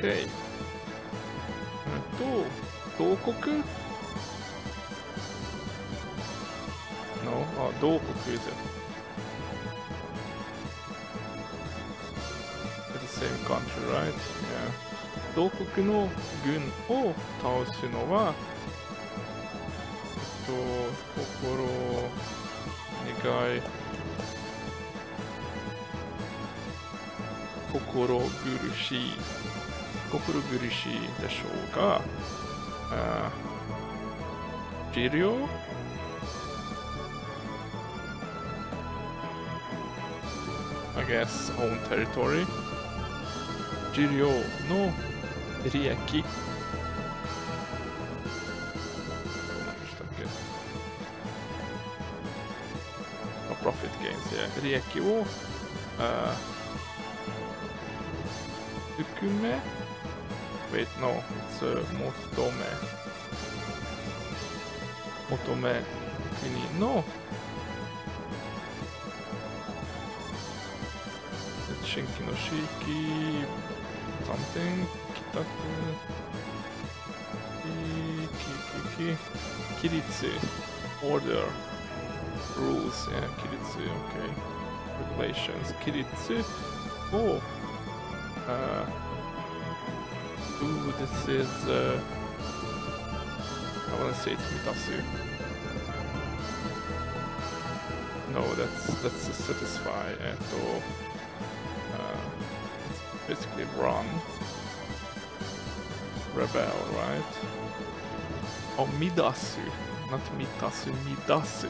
Okay. 同国 No? Oh, 同国 is it? The same country, right? Yeah. 同国の軍を倒すのは心願い心苦しいでしょうが、治療 I guess own territory 治療の利益何でしたっけ profit gains, yeah 利益を含め Wait, no, it's 求め国の新規の地域 something 規律 order rules, yeah 規律 okay regulations 規律をooh, this is I wanna say it's mitasu. No, that's to satisfy it's basically run. Rebel, right? Oh, midasu, not mitasu, midasu.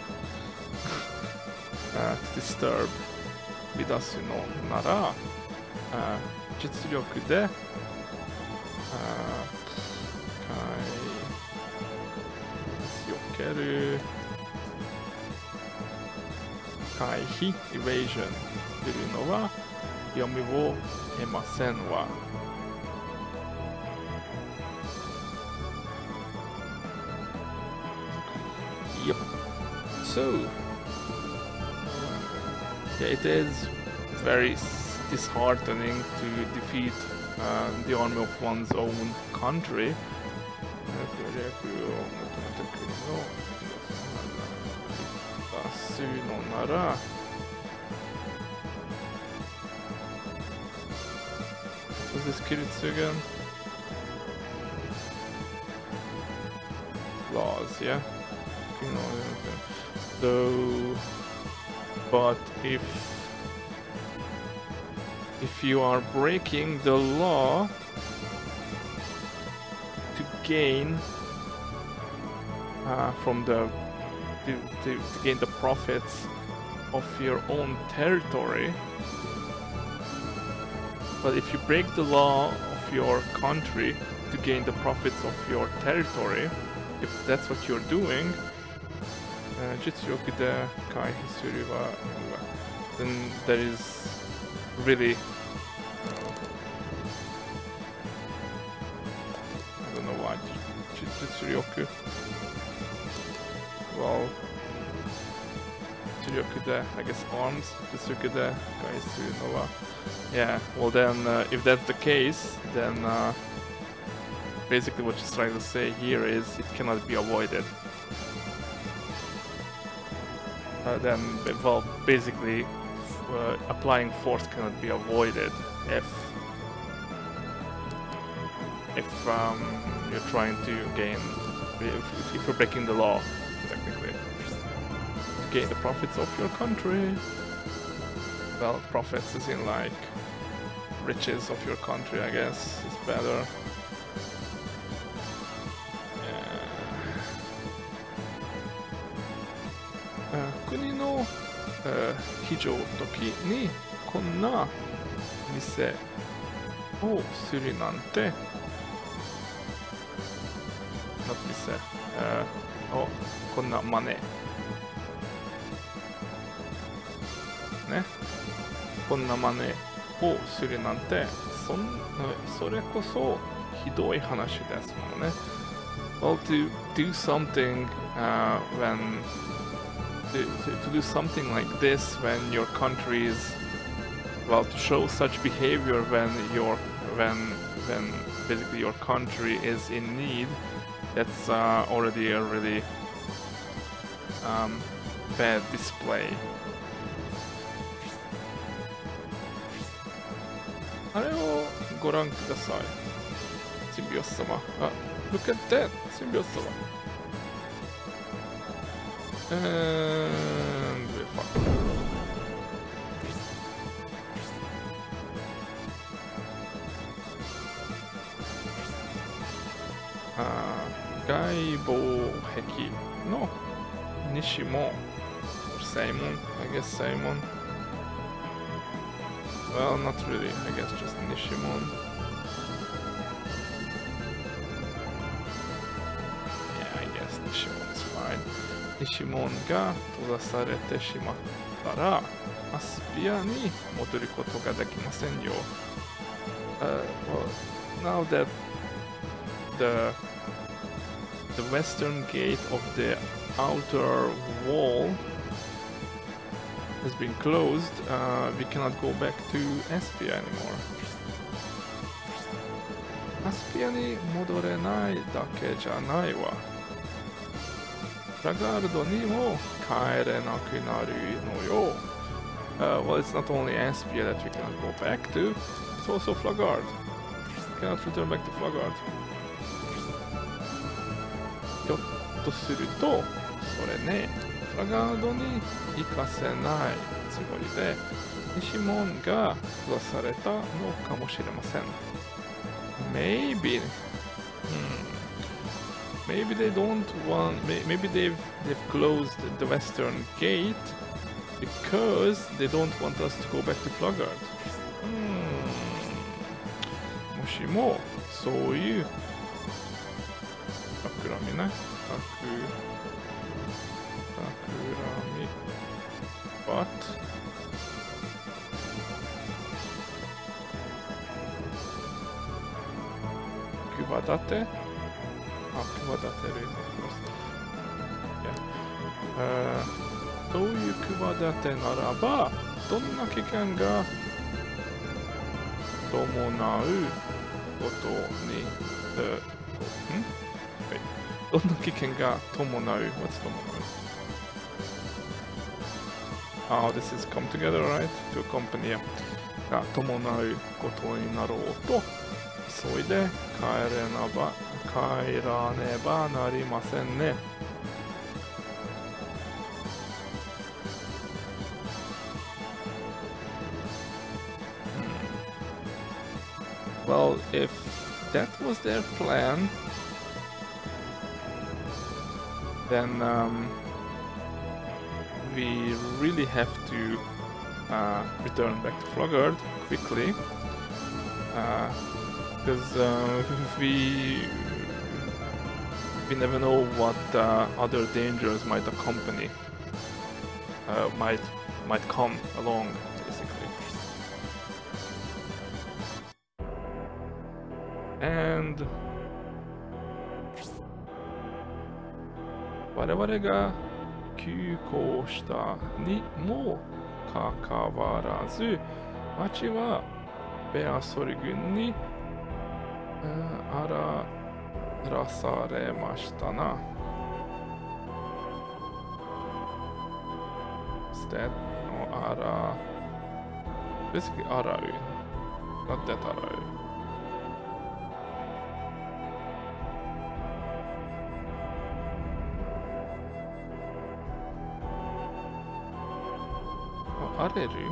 To disturb. Midasu no nara 実力で避ける回避 evasion というのは読みを得ませんわ。Yep. So, yeah, it is very disheartening to defeat the army of one's own country. Was this Kiritsu again? Laws, yeah. So, but if you are breaking the law to gain from the to gain the profits of your own territory, but if you break the law of your country to gain the profits of your territory, if that's what you're doing, then there is really I don't know why Jitsuryoku. Well, Jitsuryoku de, I guess arms, Jitsuryoku de Kaisu no wa. Yeah, well then if that's the case, then basically what she's trying to say here is it cannot be avoided. Then, well, basically applying force cannot be avoided if you're trying to gain, if you're breaking the law, technically, to gain the profits of your country. Well, profits is in like riches of your country, I guess, is better. Yeah. 国の非常時にこんな店をするなんて、店、こんな真似ね、こんな真似をするなんて、それこそひどい話ですもんね。Well, to do something to do something like this when your country is, well, to show such behavior when when basically your country is in need, that's already a really bad display. あれをご覧ください。シンビオス様。あ、look at that! シンビオス様。And we're fucked. Guy防壁の西も Simon, I guess Simon. Well, not really, I guess just Nishimon. Yeah, I guess Nishimon's fine. Nishimon が閉ざされてしまったら、アスピアに戻ることができませんよ。Well, now that the western gate of the outer wall has been closed, we cannot go back to Aspia anymore. アスピアに戻れないだけじゃないわ。ラガールドにも帰れなくなるのよ。Well, it's not only Aspia that we cannot go back to, it's also Flagard. We cannot return back to Flagard. ひょっとすると、それね、フラガードに行かせないつもりで、西門が閉ざされたのかもしれません。Maybe, maybe they don't want. Maybe they've closed the western gate because they don't want us to go back to Flagard. もしもそういう企みね。But Kuwadate? Kuwadate, of course. Yeah. どういう企てならば、どんな危険が伴うことに、どんな危険が伴う What's 伴う？How this is come together, right? To accompany が伴うことになろうと急いで帰らねばなりませんね。Well, if that was their plan, then we really have to return back to Flagard quickly, because we never know what other dangers might accompany, might come along, basically. And 我々が急行したにもかかわらず、町はベアソリ軍に荒らされましたな。Instead, no, basically Arau, not that Arau. Areru?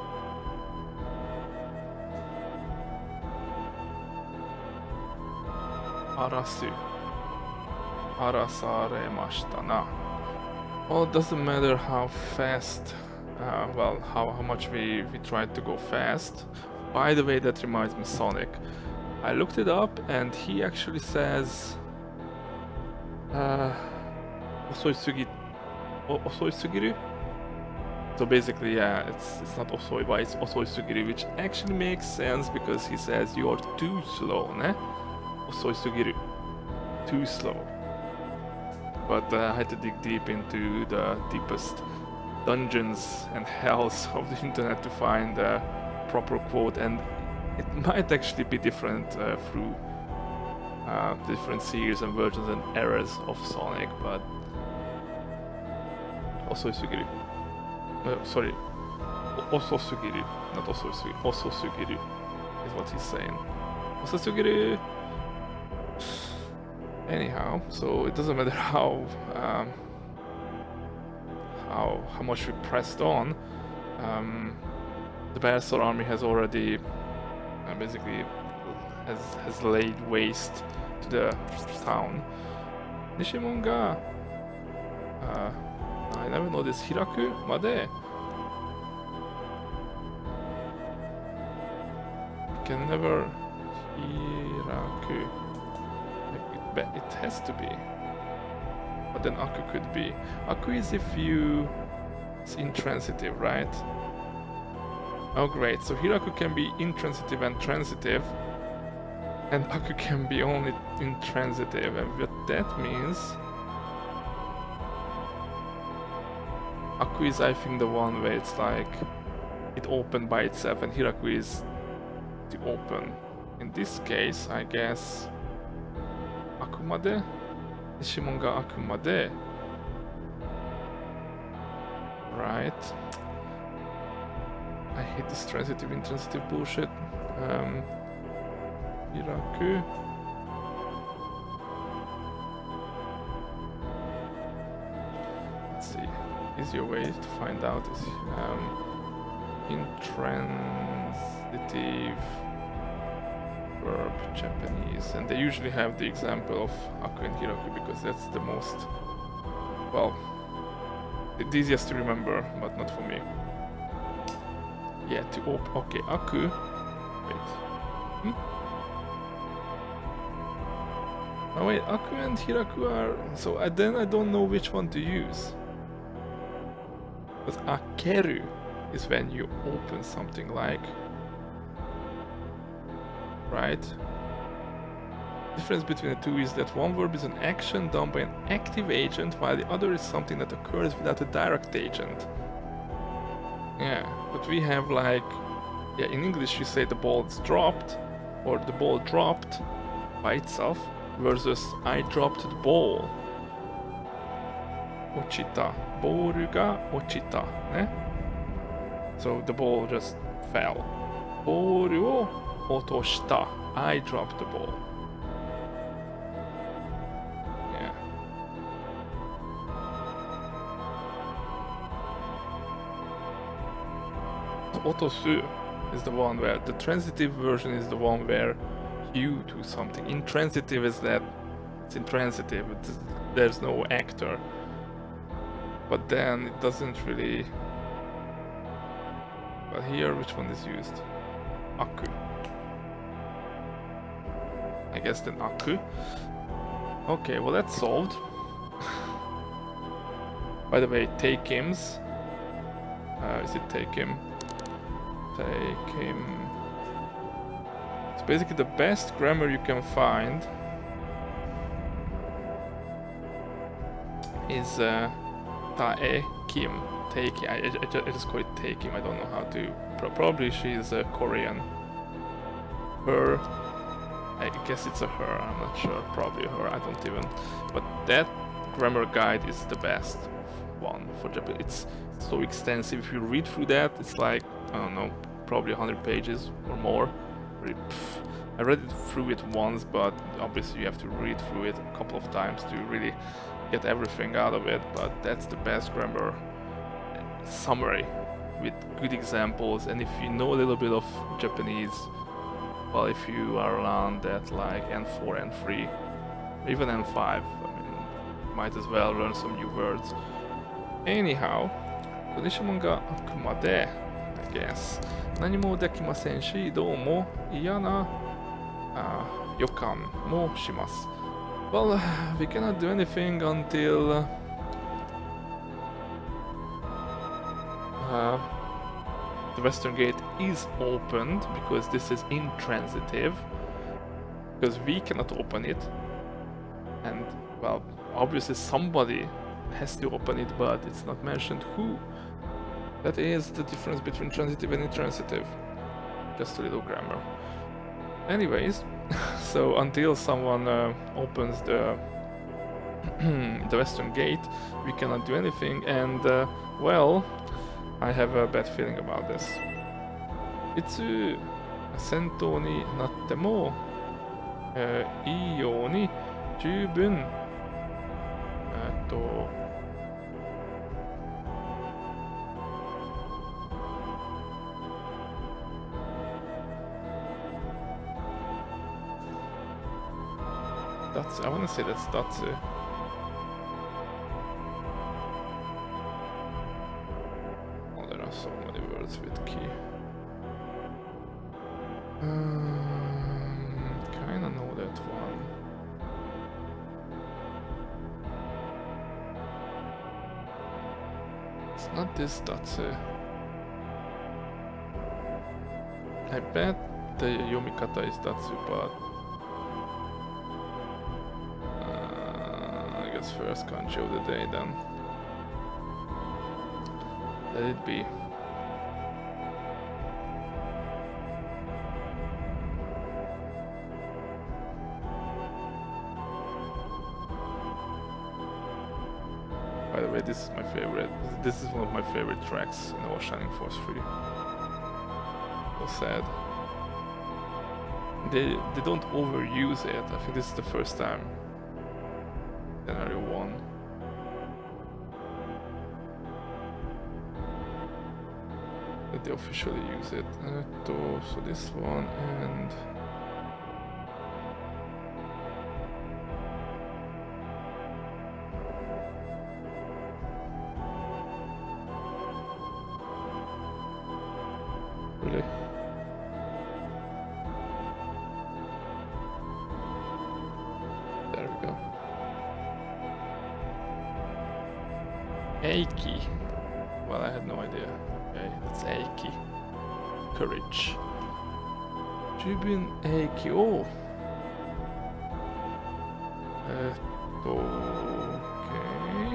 Arasu. Arasaremashita na. Well, it doesn't matter how fast, well, how much we tried to go fast. By the way, that reminds me, Sonic. I looked it up and he actually says... Osoisugiru? So basically, yeah, it's not Osoi, but it's Osoisugiru, which actually makes sense because he says you're too slow, ne? Osoisugiru. Too slow. But I had to dig deep into the deepest dungeons and hells of the internet to find the proper quote, and It might actually be different through different series and versions and eras of Sonic, but also Sugiru. Sorry, also Sugiru, not also Sugiru. Also Sugiru is what he's saying. Also Sugiru. Anyhow, so it doesn't matter how much we pressed on. The Bearstar army has already basically has laid waste to the town. Nishimonga. I never know this. Hiraku Made. You can never Hiraku. It has to be. But then Aku could be. Aku is if you... It's intransitive, right? Oh great, so Hiraku can be intransitive and transitive. And Aku can be only intransitive. And what that means... Aku is I think the one where it's like... It opened by itself and Hiraku is to open. In this case, I guess... Akumade? Ishimon ga akumade. Right. I hate this transitive intransitive bullshit. Hiraku. Let's see. Easier way to find out is intransitive verb Japanese, and they usually have the example of Aku and Hiraku because that's the most, well, the easiest to remember, but not for me. Yeah, to open. Okay, Aku. Wait. Oh wait, Aku and Hiraku are. So then I don't know which one to use. Because Akeru is when you open something like. Right? Difference between the two is that one verb is an action done by an active agent, while the other is something that occurs without a direct agent. Yeah, but we have like, yeah, in English you say the ball is dropped, or the ball dropped by itself, versus I dropped the ball. Ochita. Boru ga ochita. Ne? So the ball just fell. Boru o otoshita. I dropped the ball. Yeah. Otosu is the one where the transitive version is the one where you do something. Intransitive is that it's intransitive. There's no actor. But then it doesn't really. But here, which one is used? Aku. I guess then Aku. Okay, well that's solved. By the way, take hims. Is it take him? Take him. It's basically the best grammar you can find. Is tae kim. Take him. I just call it take him. I don't know how to. Probably she's Korean. Her. I guess it's a her. I'm not sure. Probably her. I don't even. But that grammar guide is the best one for Japan. It's so extensive. If you read through that, it's like, I don't know, probably 100 pages or more. I read it through it once, but obviously you have to read through it a couple of times to really get everything out of it. But that's the best grammar summary with good examples. And if you know a little bit of Japanese, well, if you are around that like N4, N3, even N5, I mean, might as well learn some new words. Anyhow, Konishimon ga akumade, I guess. Nani mo dekimasen shi, dou mo iya na yokan mo shimasu. Well, we cannot do anything until the western gate is opened, because this is intransitive, because we cannot open it, and well, obviously somebody has to open it, but it's not mentioned who. That is the difference between transitive and intransitive. Just a little grammar. Anyways, so until someone opens the the western gate, we cannot do anything, and well, I have a bad feeling about this. Itsu sento ni natte mo ii you ni jubun I want to say that's Datsu. Oh, there are so many words with ki. Kinda know that one. It's not this Datsu. I bet the Yomikata is Datsu, but first kanji of the day then. Let it be. By the way, this is my favorite. This is one of my favorite tracks in all Shining Force 3. So sad. They don't overuse it. I think this is the first time. Scenario 1. That they officially use it. So this one and really. There we go. Eiki. Well, I had no idea. Okay, that's Eiki. Courage. Jubin Eiki. Oh. Okay.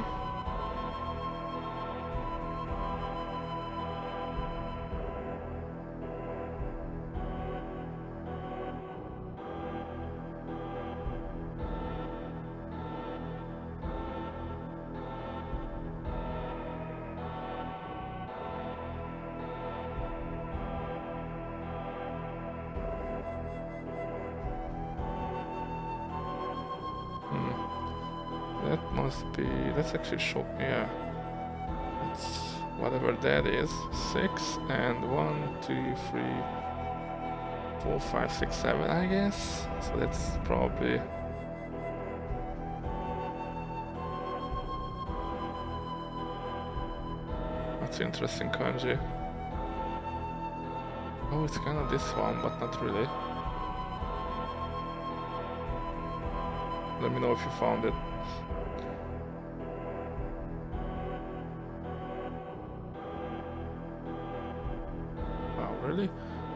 That must be, that's actually shock, yeah. It's whatever that is. 6 and 1, 2, 3, 4, 5, 6, 7, I guess. So that's probably that's interesting kanji. Oh, it's kind of this one, but not really. Let me know if you found it. Wow, really?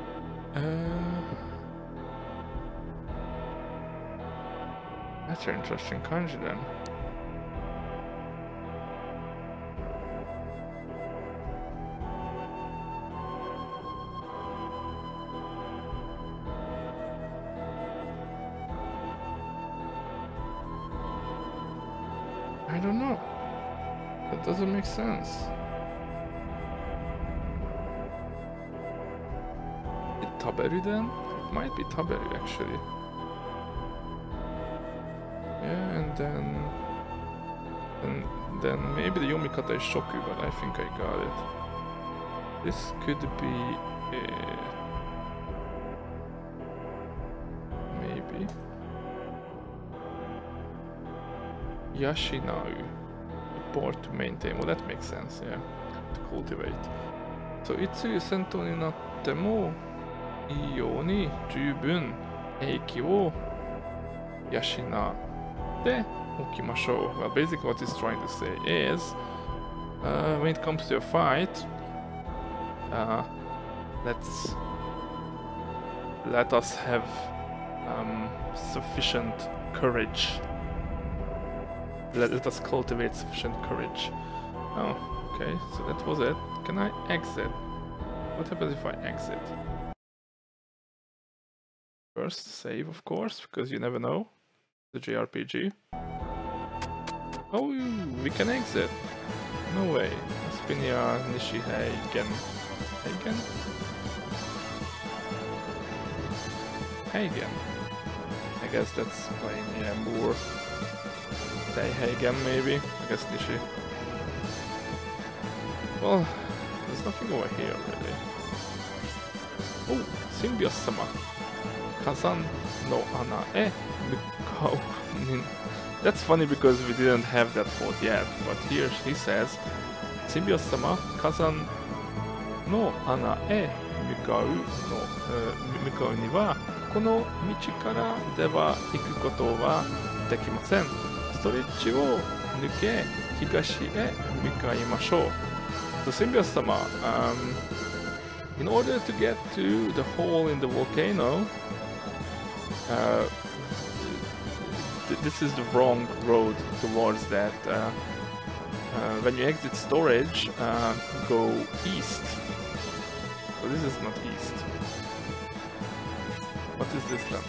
That's an interesting kanji then. I don't know. That doesn't make sense. Is it Taberu then? It might be Taberu actually. Yeah, and then maybe the Yomikata is Shoku, but I think I got it. This could be maybe Yashinau, support to maintain. Well, that makes sense, yeah, to cultivate. So itsu sento ni natte mo ii you ni jubun eiki wo yashinate okimashou. Well, basically what he's trying to say is, when it comes to a fight, let us have sufficient courage. Let us cultivate sufficient courage. Oh, okay, so that was it. Can I exit? What happens if I exit? First, save, of course, because you never know. The JRPG. Oh, we can exit. No way. Spinia Nishihagen. Hagen? Hagen. I guess that's playing, yeah, Moore. Hagen, maybe. I guess Nishi. Well, there's nothing over here, really. Oh, Symbios-sama. Kazan no ana e mukau nin. That's funny because we didn't have that fort yet, but here he says Symbios-sama Kazan no ana e mukau no mukau ni wa kono michi kara de wa iku koto wa dekimasen. Storich wo nuke higashi e mukaimashou. So Symbios-sama, in order to get to the hole in the volcano, this is the wrong road towards that. When you exit Storich, go east. So this is not east. What is this then?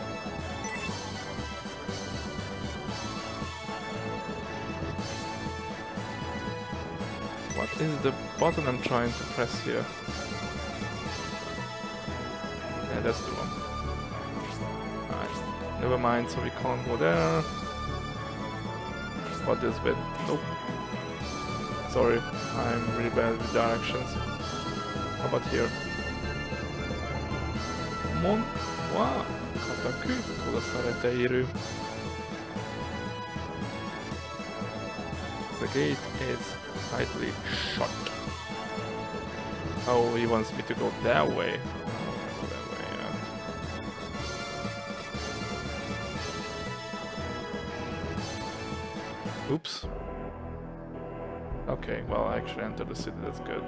What is the button I'm trying to press here? Yeah, that's the one. Alright, never mind, so we can't go there. What this bit? Nope. Sorry, I'm really bad with directions. How about here? Mon wa kataku todasarete iru. The gate is tightly shut. Oh, he wants me to go that way. Go that way, yeah. Oops. Okay, well, I actually entered the city, that's good.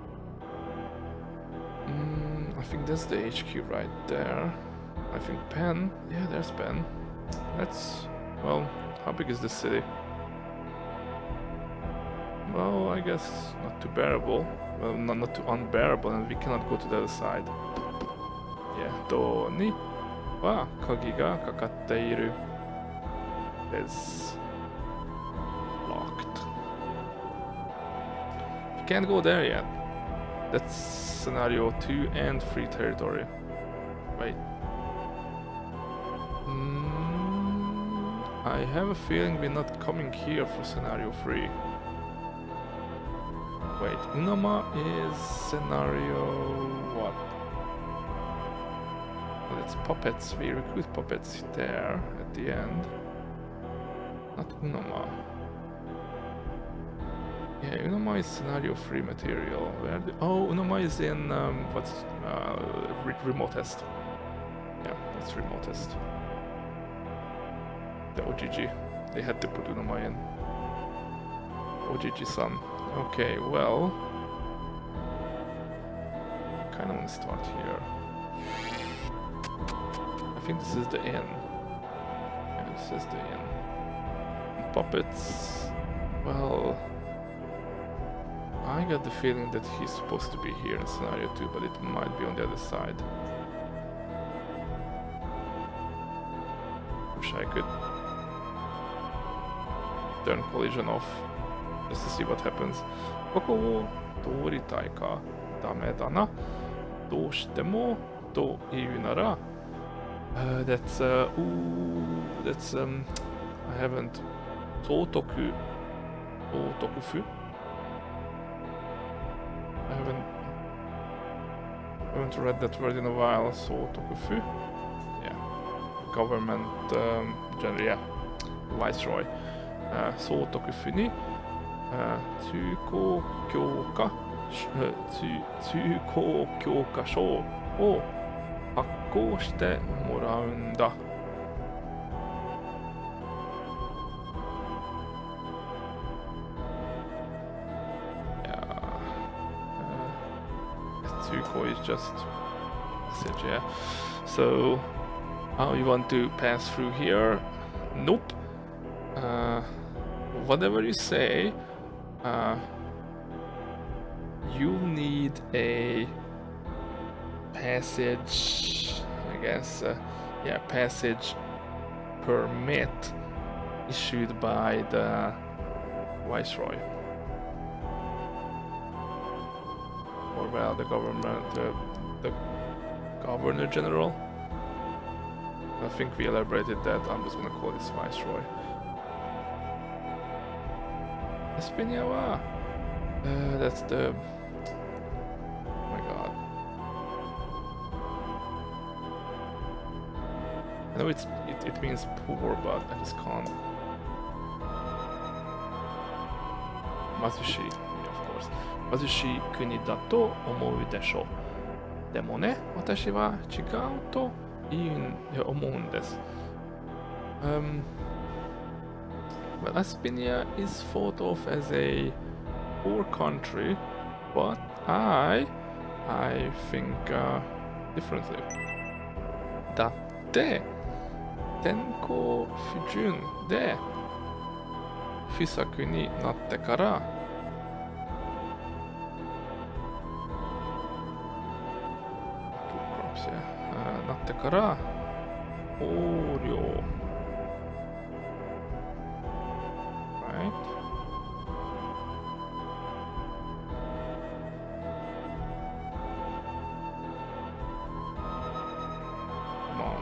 I think that's the HQ right there. I think Pen. Yeah, there's Pen. That's... well, how big is this city? Well, I guess not too bearable. Well, not too unbearable, and we cannot go to the other side. Yeah, door ni wa kagi ga kakatte iru. Is locked. We can't go there yet. That's scenario 2 and 3 territory. Wait. I have a feeling we're not coming here for scenario 3. Wait, Unama is scenario what? Well, it's puppets. We recruit puppets there at the end. Not Unama. Yeah, Unama is scenario 3 material. Where oh, Unama is in what's remotest. Yeah, that's remotest. The OGG. They had to put Unama in. OGG-san. Okay, well, I kind of want to start here. I think this is the inn. Yeah, this is the inn. Puppets, well, I got the feeling that he's supposed to be here in scenario 2, but it might be on the other side. Wish I could turn collision off. Just to see what happens. ここを通りたいかダメだな。どうしてもというなら、that's that's I haven't 総督府 I haven't read that word in a while. 総督府 yeah, government general, yeah, viceroy. 総督府に通行強化証を発行してもらうんだ。通行 is just message, yeah. So, you want to pass through here? Nope. Whatever you say. You'll need a passage, I guess, yeah, passage permit issued by the Viceroy. Or well, the government, the Governor General. I think we elaborated that. I'm just gonna call this Viceroy. Espinhawa. That's the. Oh my god. I know it means poor, but I just can't. Mazushi, yeah, of course. Mazushi kuni da to omou desho. でもね、私は違うと思うんです。Well, Aspinia is thought of as a poor country, but I think differently. だって天候不順で不作になってからなってから豊漁 right? Come on.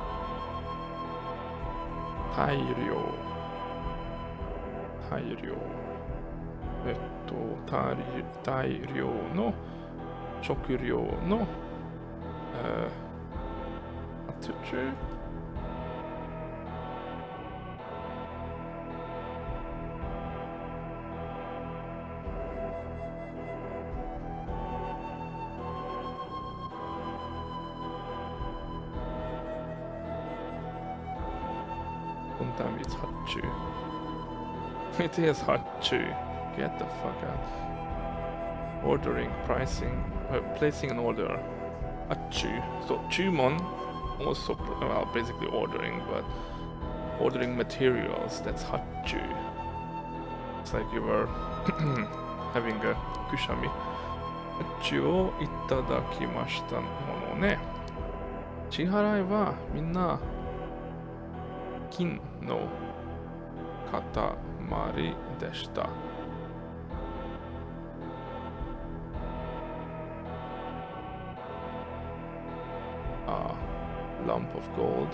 大量大量の食料のattitude. Sometimes it's Hachu. It is Hachu. Get the fuck out. Ordering, pricing, placing an order. Hachu. So Chumon also, well, basically ordering, but ordering materials. That's Hachu. It's like you were having a kushami. Hachu o itadakimashita mono ne. 支払いはみんな金の塊でした。Lump of gold.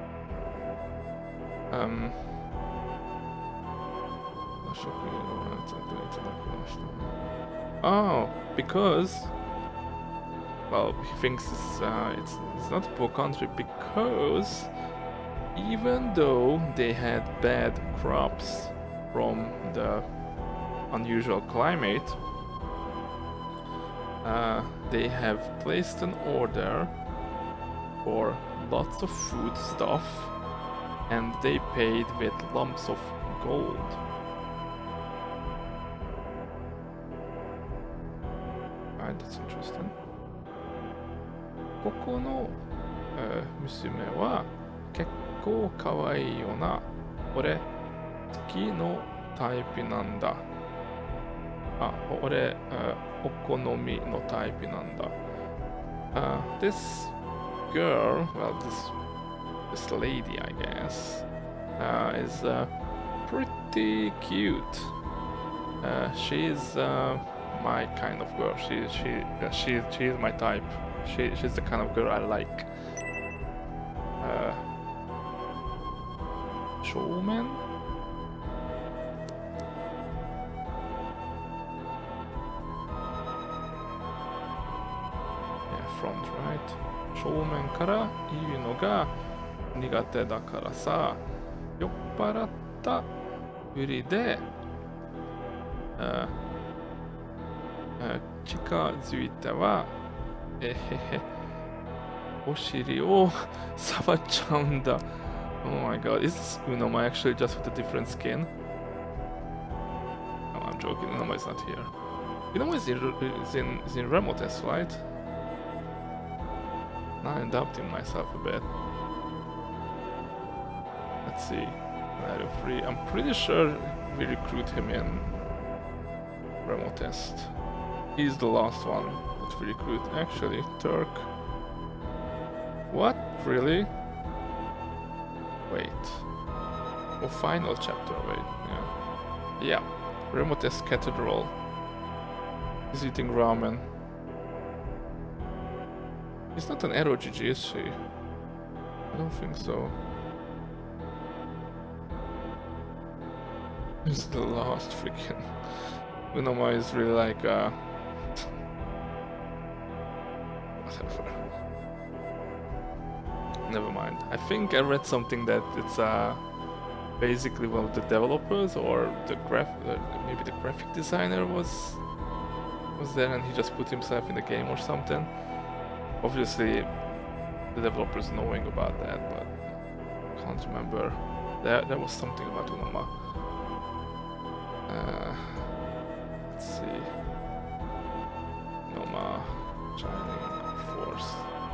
Oh, because well, he thinks it's not a poor country because even though they had bad crops from the unusual climate, they have placed an order for lots of food stuff and they paid with lumps of gold. Right, that's interesting. ここの、娘は結構可愛いよな。俺好きのタイプなんだ。あ、俺、お好みのタイプなんだ。This girl, well, this lady, I guess, is pretty cute. She's my kind of girl. She is my type. She's the kind of girl I like. Showman? Yeah, front, right? 正面から言うのが苦手だからさ、酔っ払ったふりで、近づいては、お尻を触っちゃうんだ。Oh my god, is Unoma actually just with a different skin? No, I'm joking, Unoma is not here. Unoma is in Remotes, right? Now I'm doubting myself a bit. Let's see. Mario 3. I'm pretty sure we recruit him in Remo test. He's the last one that we recruit. Actually, Turk. What? Really? Wait. Oh, final chapter, wait, yeah. Yeah. Remote's Cathedral. He's eating ramen. He's not an ROGG, is she? I don't think so. It's the last freaking... Unoma is really like, whatever. Never mind. I think I read something that it's basically one of the developers or the maybe the graphic designer was there and he just put himself in the game or something. Obviously the developers knowing about that, but I can't remember. There was something about Unoma. Let's see. Unoma Shining Force.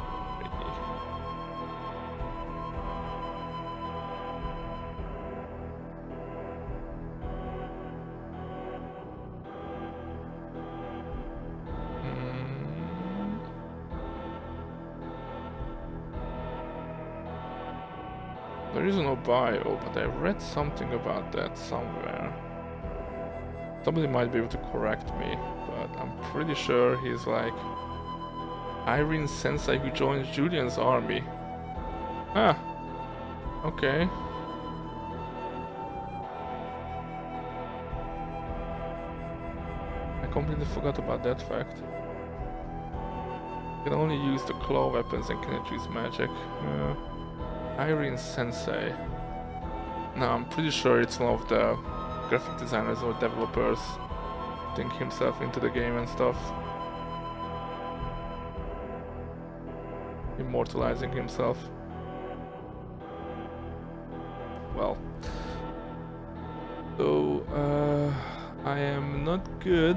There is no bio, but I read something about that somewhere. Somebody might be able to correct me, but I'm pretty sure he's like Irene Sensei who joins Julian's army. Ah, okay. I completely forgot about that fact. You can only use the claw weapons and cannot use magic. Irene Sensei. No, I'm pretty sure it's one of the graphic designers or developers putting himself into the game and stuff. Immortalizing himself. Well. So, I am not good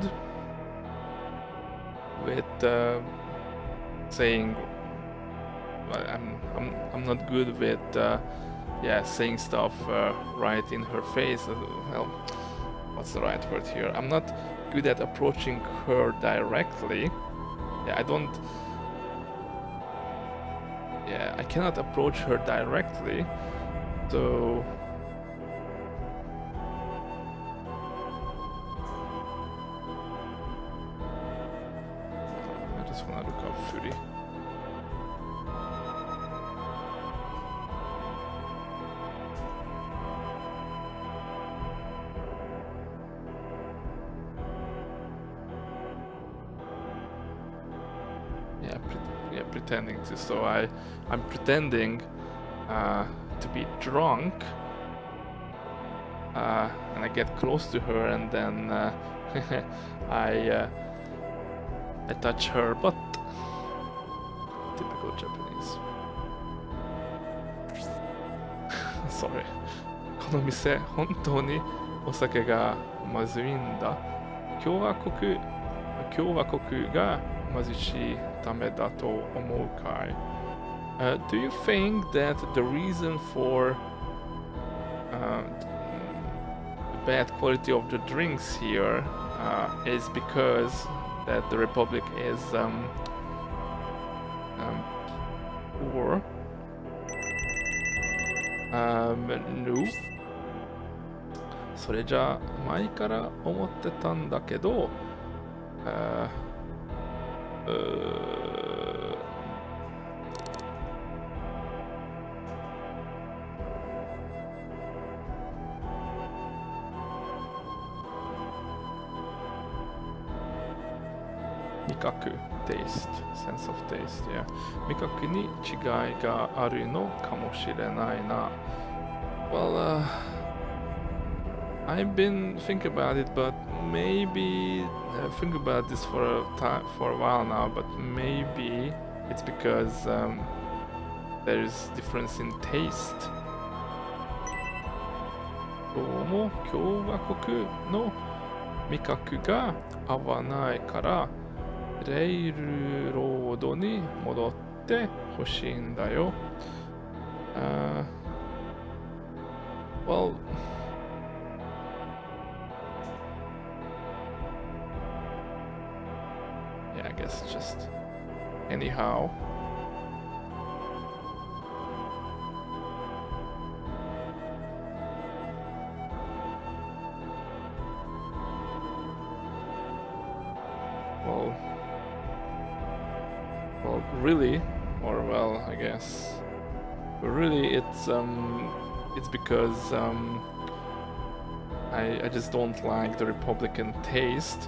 with saying... I'm not good with yeah, saying stuff right in her face. Well, what's the right word here? I'm not good at approaching her directly. Yeah, I cannot approach her directly. So I just wanna look up Fury. Pretending to, so I'm pretending to be drunk and I get close to her and then I touch her butt. Typical Japanese. Sorry. この店本当にお酒がまずいんだ。共和国が貧しいためだと思うかい? Do you think that the reason for the bad quality of the drinks here is because that the Republic is poor? No. それじゃ前から思ってたんだけど、味覚 taste, sense of taste, yeah. 味覚に違いがあるのかもしれないな。Well, I've been thinking about it, but maybe think about this for a while now, but maybe it's because there is difference in taste. どうも共和国の味覚が合わないからレイルロードに戻ってほしいんだよ。Well, yeah, I guess just anyhow. well, really, or well, I guess, but really, it's because I just don't like the Republican taste.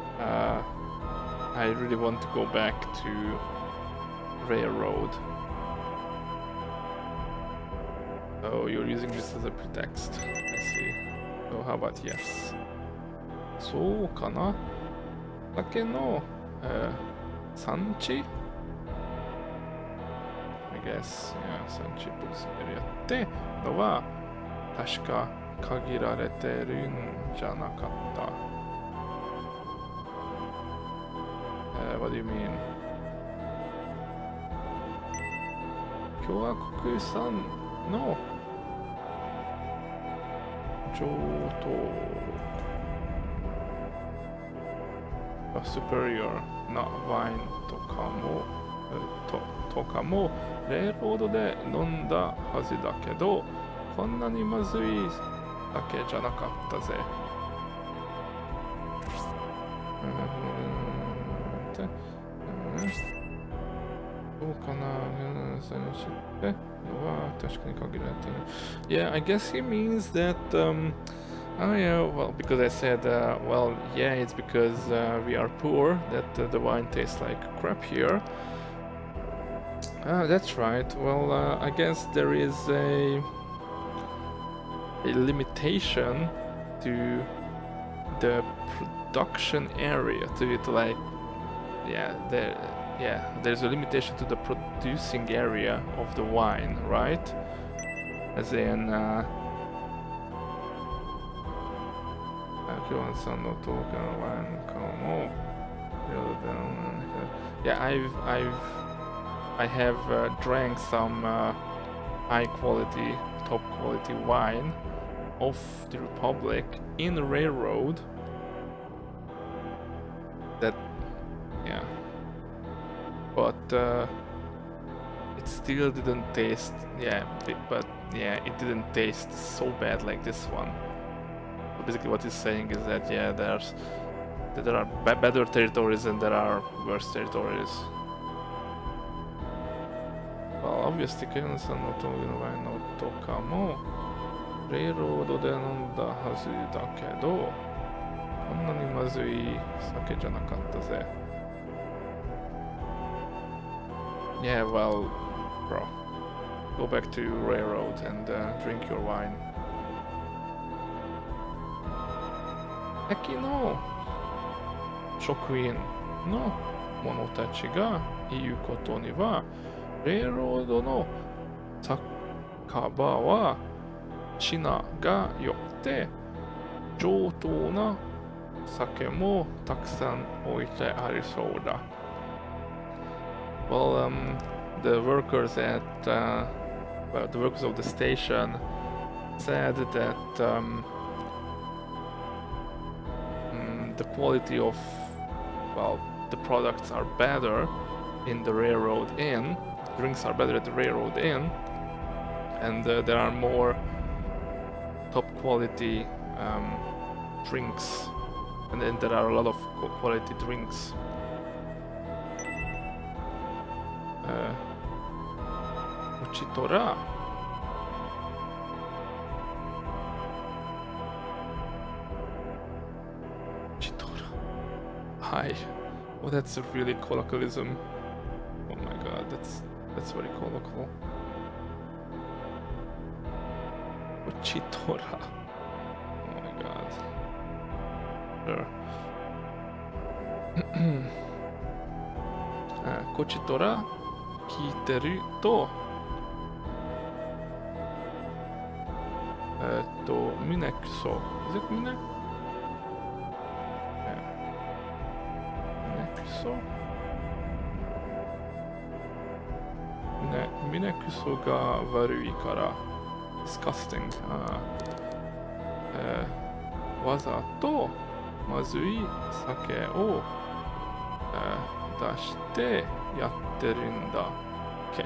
I really want to go back to railroad. Oh, you're using this as a pretext. I see. So how about yes? そうかな。だけの、産地 I guess, yeah, 産地プルスエリアってのは確か限られてるんじゃなかった。What do you mean? 共和国産の上等superior なワインとかもレーロードで飲んだはずだけどこんなにまずい酒じゃなかったぜ。どうかな。それ知ってのは確かに限られてる。Yeah, I guess he means that oh yeah, well, because I said, well, yeah, it's because we are poor that the wine tastes like crap here. That's right. Well, I guess there is a limitation to the production area, to it, like, there's a limitation to the producing area of the wine, right? As in, yeah, I have drank some high quality, top quality wine of the Republic in the railroad. That, yeah, but it still didn't taste, but yeah, it didn't taste so bad like this one. Basically what he's saying is that, yeah, there are better territories and there are worse territories. Well, obviously, ケンさんの峠のワインのとかもレーロードで飲んだはずだけどこんなにまずい酒じゃなかったぜ。Yeah, well, bro, go back to railroad and drink your wine. 駅の職員の者たちが言うことには、レーロードの酒場は品が良くて上等な酒もたくさん置いてありそうだ。Well, the workers at well, the workers of the station said that the quality of, well, the products are better in the railroad inn, drinks are better at the railroad inn, and there are more top quality drinks, and then there are a lot of quality drinks. Uchitora. Hi. Oh, that's a really colloquialism. Oh my god, that's very colloquial. Uchitora. Oh my god. Sure. Kochitora 聞いてるとミネクソ Is it ミネクソミネクソが悪いから disgusting わざとまずい酒を出してやってるんだ。OK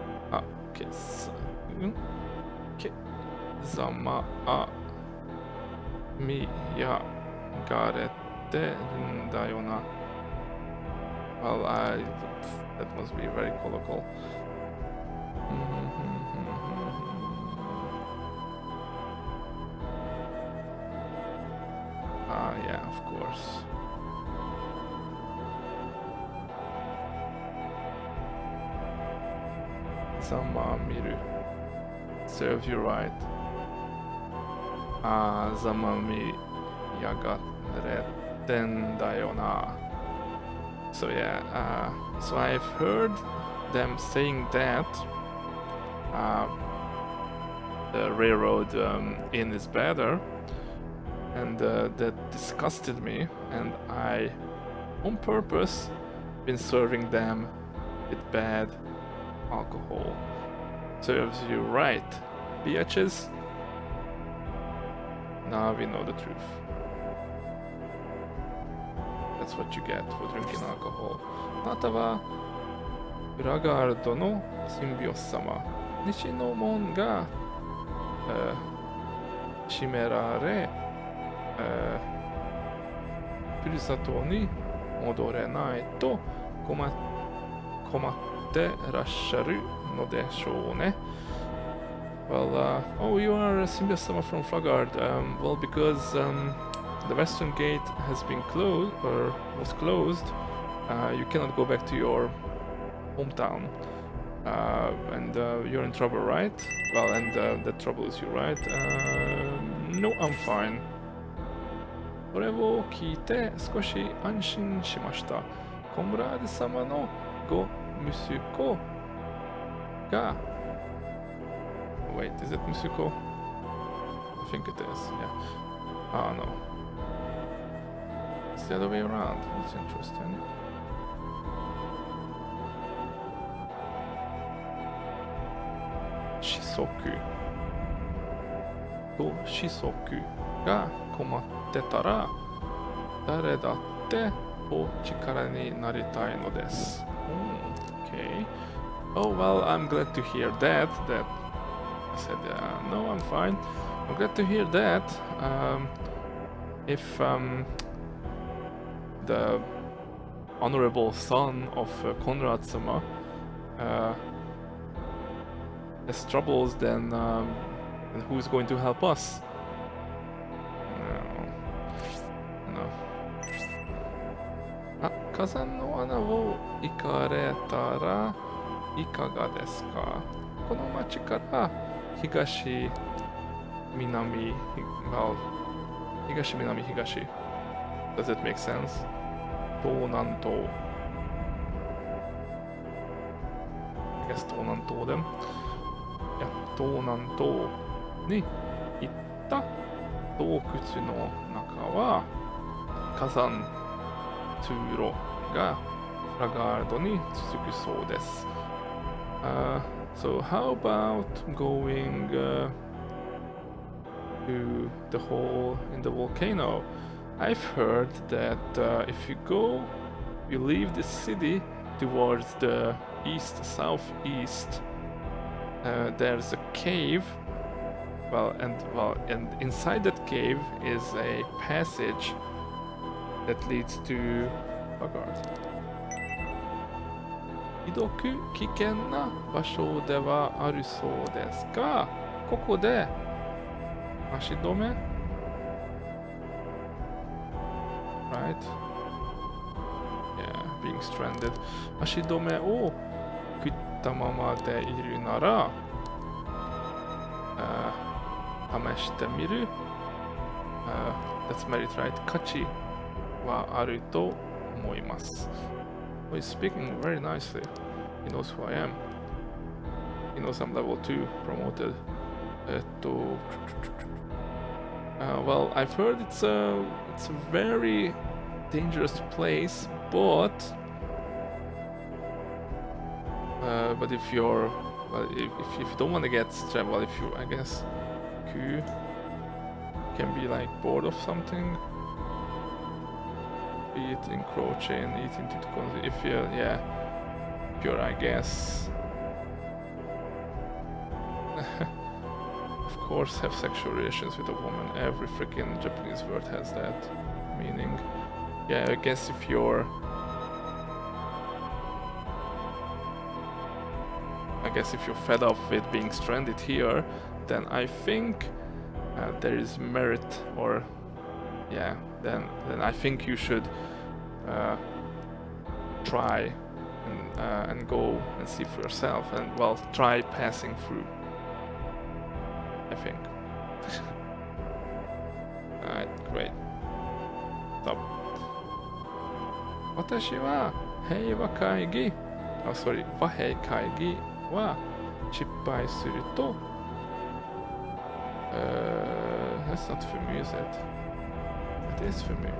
ざまあみやがれてるんだよな. Well, that must be very colloquial. Yeah, of course. Zama miru. Serves you right. Zama mi yagaretten da yo na. So yeah, so I've heard them saying that the railroad inn is better, and that disgusted me, and I, on purpose, been serving them with bad alcohol. Serves you right, bitches. Now we know the truth. That's what you get for drinking alcohol. あなたはウラガールドのシンビオス様。西の門が、閉められ、ふるさとに戻れないと困ってらっしゃるのでしょうね。Well, oh, you are Symbios-sama from Flagard. Well, because the western gate has been closed, or was closed, you cannot go back to your hometown. And you're in trouble, right? Well, and that troubles you, right? No, I'm fine. それを聞いて少し安心しました。コムラーデ様のご息子が Wait, is it Musuko? I think it is, yeah. Oh no. It's the other way around. That's interesting. Shisoku. To Shisokuが困ってたら誰だってお力になりたいのです。Okay. Oh well, I'm glad to hear that. I said, no, I'm fine. I'm glad to hear that. If the honorable son of Konrad-sama has troubles, then who's going to help us? No. 火山の穴を行かれたらいかがですか？この町から東、南、well, 東、南、東。Does it make sense? 東南東。I guess 東南東でも。いや、東南東に行った洞窟の中は火山通路がフラガードに続くそうです。So how about going to the hole in the volcano? I've heard that if you leave the city towards the east-southeast, there's a cave. And inside that cave is a passage that leads to Flagard. ひどく危険な場所ではあるそうですが、ここで足止め Right? Yeah, being stranded. 足止めを食ったままでいるなら、試してみる。That's merit, right? 価値はあると思います。Oh, he's speaking very nicely. He knows who I am. He knows I'm level 2 promoted. Well, I've heard it's a very dangerous place, but if you're if you don't want to get trapped, well, if you, I guess, Q can be like bored of something. Eat, encroaching, eat into the if you're, yeah, pure, I guess. Of course have sexual relations with a woman. Every freaking Japanese word has that meaning. Yeah, I guess if you're... fed up with being stranded here, then I think there is merit, or yeah, then I think you should try and go and see for yourself, and well, try passing through, I think. Alright, great. Stop. Watashi wa heiwa kaigi. Oh, sorry. Wahei kaigi wa chippai suru to. That's not for me, is it? It is for me.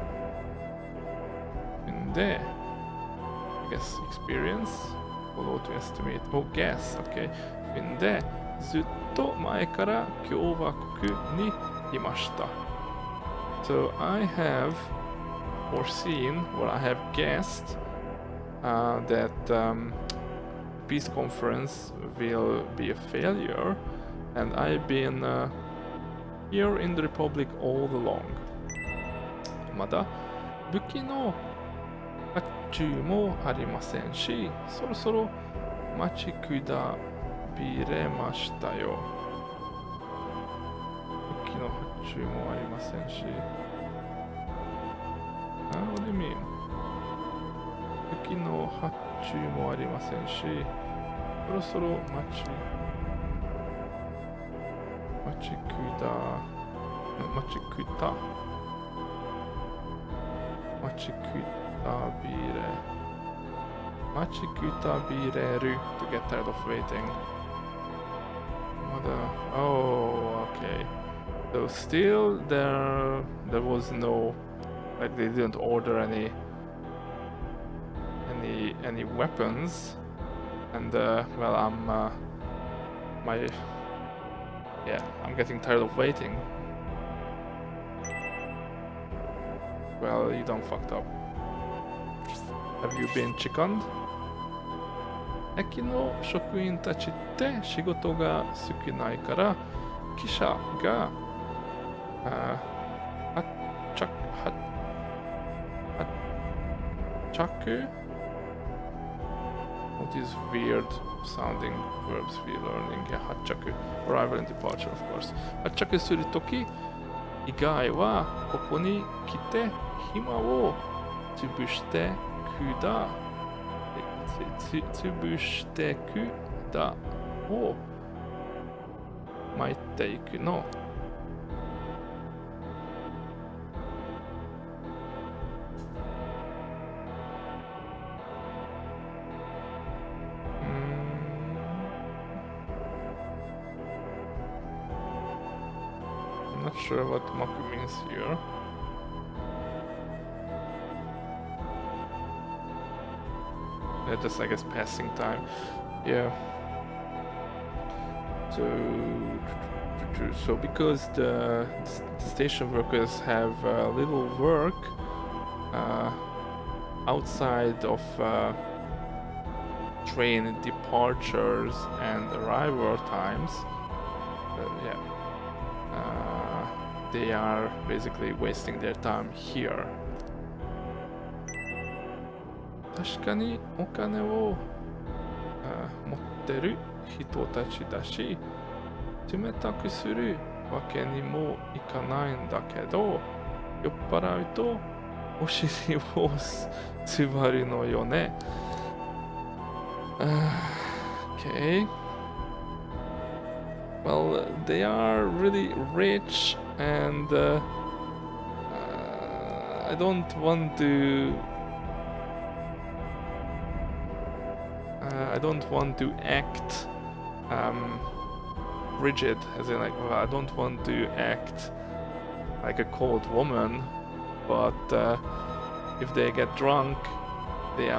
In there. I guess experience. Follow to estimate. Oh, guess. Okay. In there. Zutto mae kara kyowakoku ni imashita. So I have foreseen, or I have guessed, that peace conference will be a failure, and I've been here in the Republic all along. Mada buki no hachū mo arimasen shi, sorosoro machi kudabiremashita yo. Buki no hachū mo arimasen shi. What do you mean? Buki no hachū mo arimasen shi, sorosoro machi kutabireru, to get tired of waiting. Oh, okay. So still there was no, like, they didn't order any weapons, and well, I'm getting tired of waiting. Well, you done fucked up. Have you been chickened? Eki no shokuin tachi tte shigoto ga sukinai kara kisha ga hachaku? What is weird sounding verbs we're learning? Yeah, hachaku. Arrival and departure, of course. Hachaku suru toki igai wa koko ni kite hima wo tsubushite kuda. Tsubushite kuda wo maite iku no. Not sure what Maku means here. Yeah, just, I guess, passing time. Yeah. So because the station workers have little work outside of train departures and arrival times, yeah. They are basically wasting their time here. 確かにお金を持ってる人たちだし、冷たくするわけにもいかないんだけど、酔っ払うとお尻を座るのよね。Okay. Well, they are really rich, and I don't want to. I don't want to act rigid, as in, like, well, I don't want to act like a cold woman, but if they get drunk, they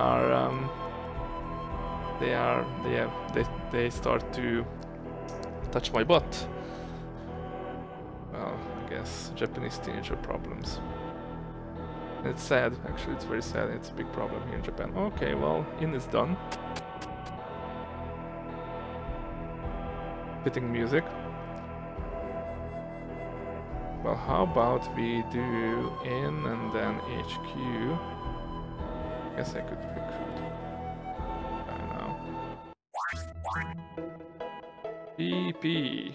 start to touch my butt. Well, I guess Japanese teenager problems. And it's sad, actually, it's very sad. It's a big problem here in Japan. Okay, well, in is done. Fitting music. Well, how about we do in and then HQ? Guess I could recruit. I don't know. PP.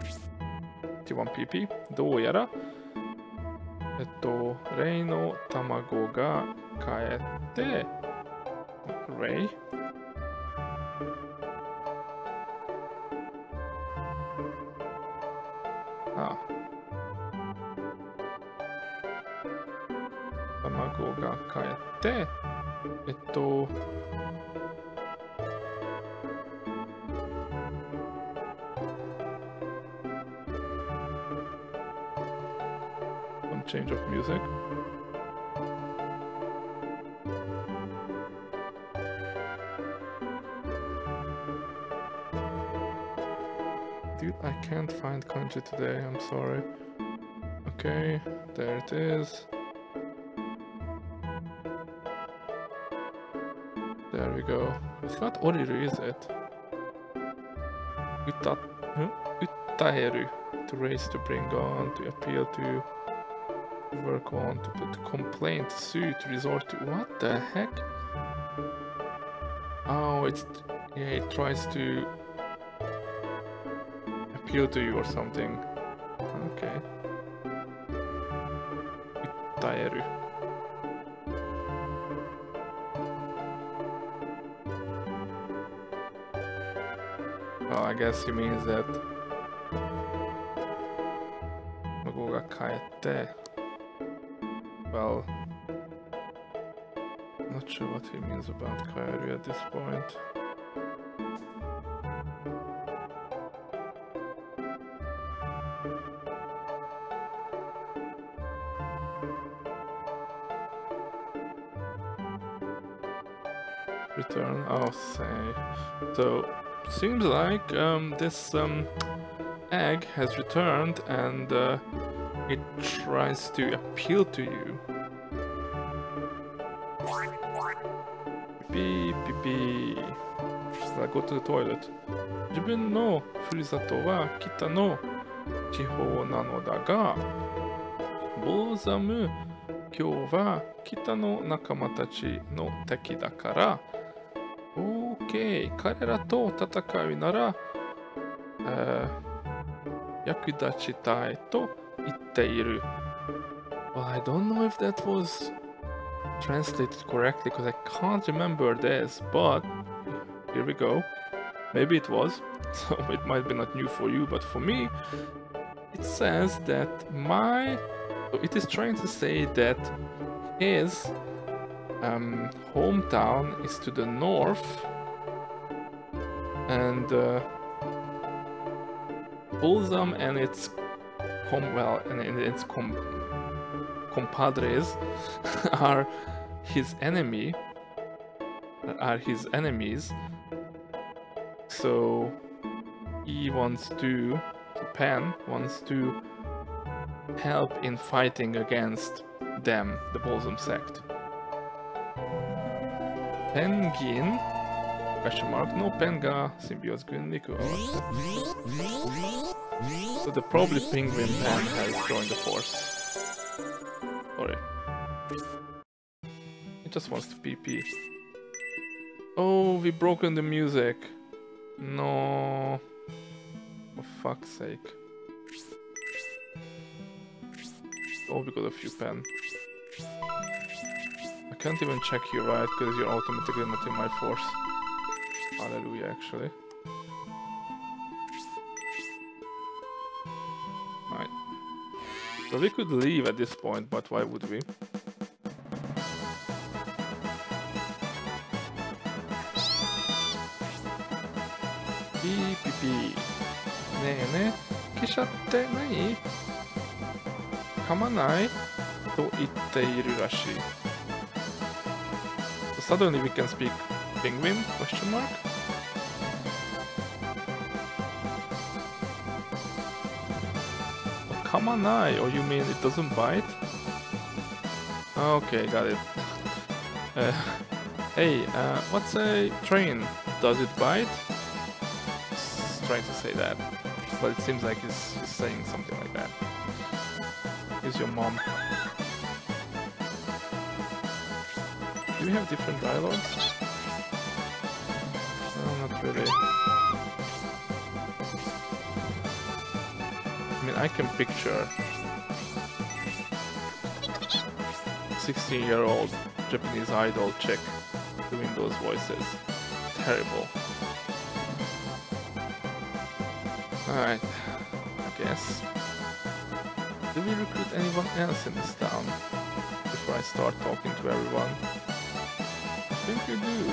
1PP? どうやらレイの卵が帰って、レイあ、卵が帰って、some change of music. Dude, I can't find kanji today, I'm sorry. Okay, there it is. There we go. It's not oriru, is it? Utaeru. To raise, to bring on, to appeal to, work on, to put complaint, sue, to resort to. What the heck? Oh, it's... yeah, it tries to appeal to you or something. Okay. Utaeru. Well, I guess he means that Mago ga kaette. Well, not sure what he means about kaeru at this point. Return, I'll say. So, seems like this egg has returned and it tries to appeal to you. Beep, beep, beep. So I go to the toilet. 自分のふるさとは北の地方なのだが、ボーザム、今日は北の仲間たちの敵だから、OK、彼らと戦うなら、役立ちたいと言っている。Well, I don't know if that was translated correctly because I can't remember this, but here we go. Maybe it was, so it might be not new for you, but for me, it says that so it is trying to say that his hometown is to the north, and Bulzam and its compadres are his enemies. So he wants to, Pan wants to help in fighting against them, the Bulzam sect. Penguin? Question mark? No, Penga symbiotes Gunniku. So the probably penguin Pan has joined the force. Sorry. He just wants to PP. Oh, we've broken the music. No. For fuck's sake. Oh, we got a few pen. I can't even check you right, because you're automatically not in my force. Hallelujah, actually. Right. So we could leave at this point, but why would we? PP. ねえねえ、消しちゃってない？噛まないと言っているらしい。So suddenly we can speak penguin? Question mark? Come on, oh, you mean it doesn't bite? Okay, got it. Hey, what's a train? Does it bite? He's trying to say that, but it seems like he's saying something like that. Who's your mom? Do we have different dialogues? No, not really. I mean, I can picture 16-year-old Japanese idol chick doing those voices. Terrible. Alright, I guess. Do we recruit anyone else in this town before I start talking to everyone? I think we do.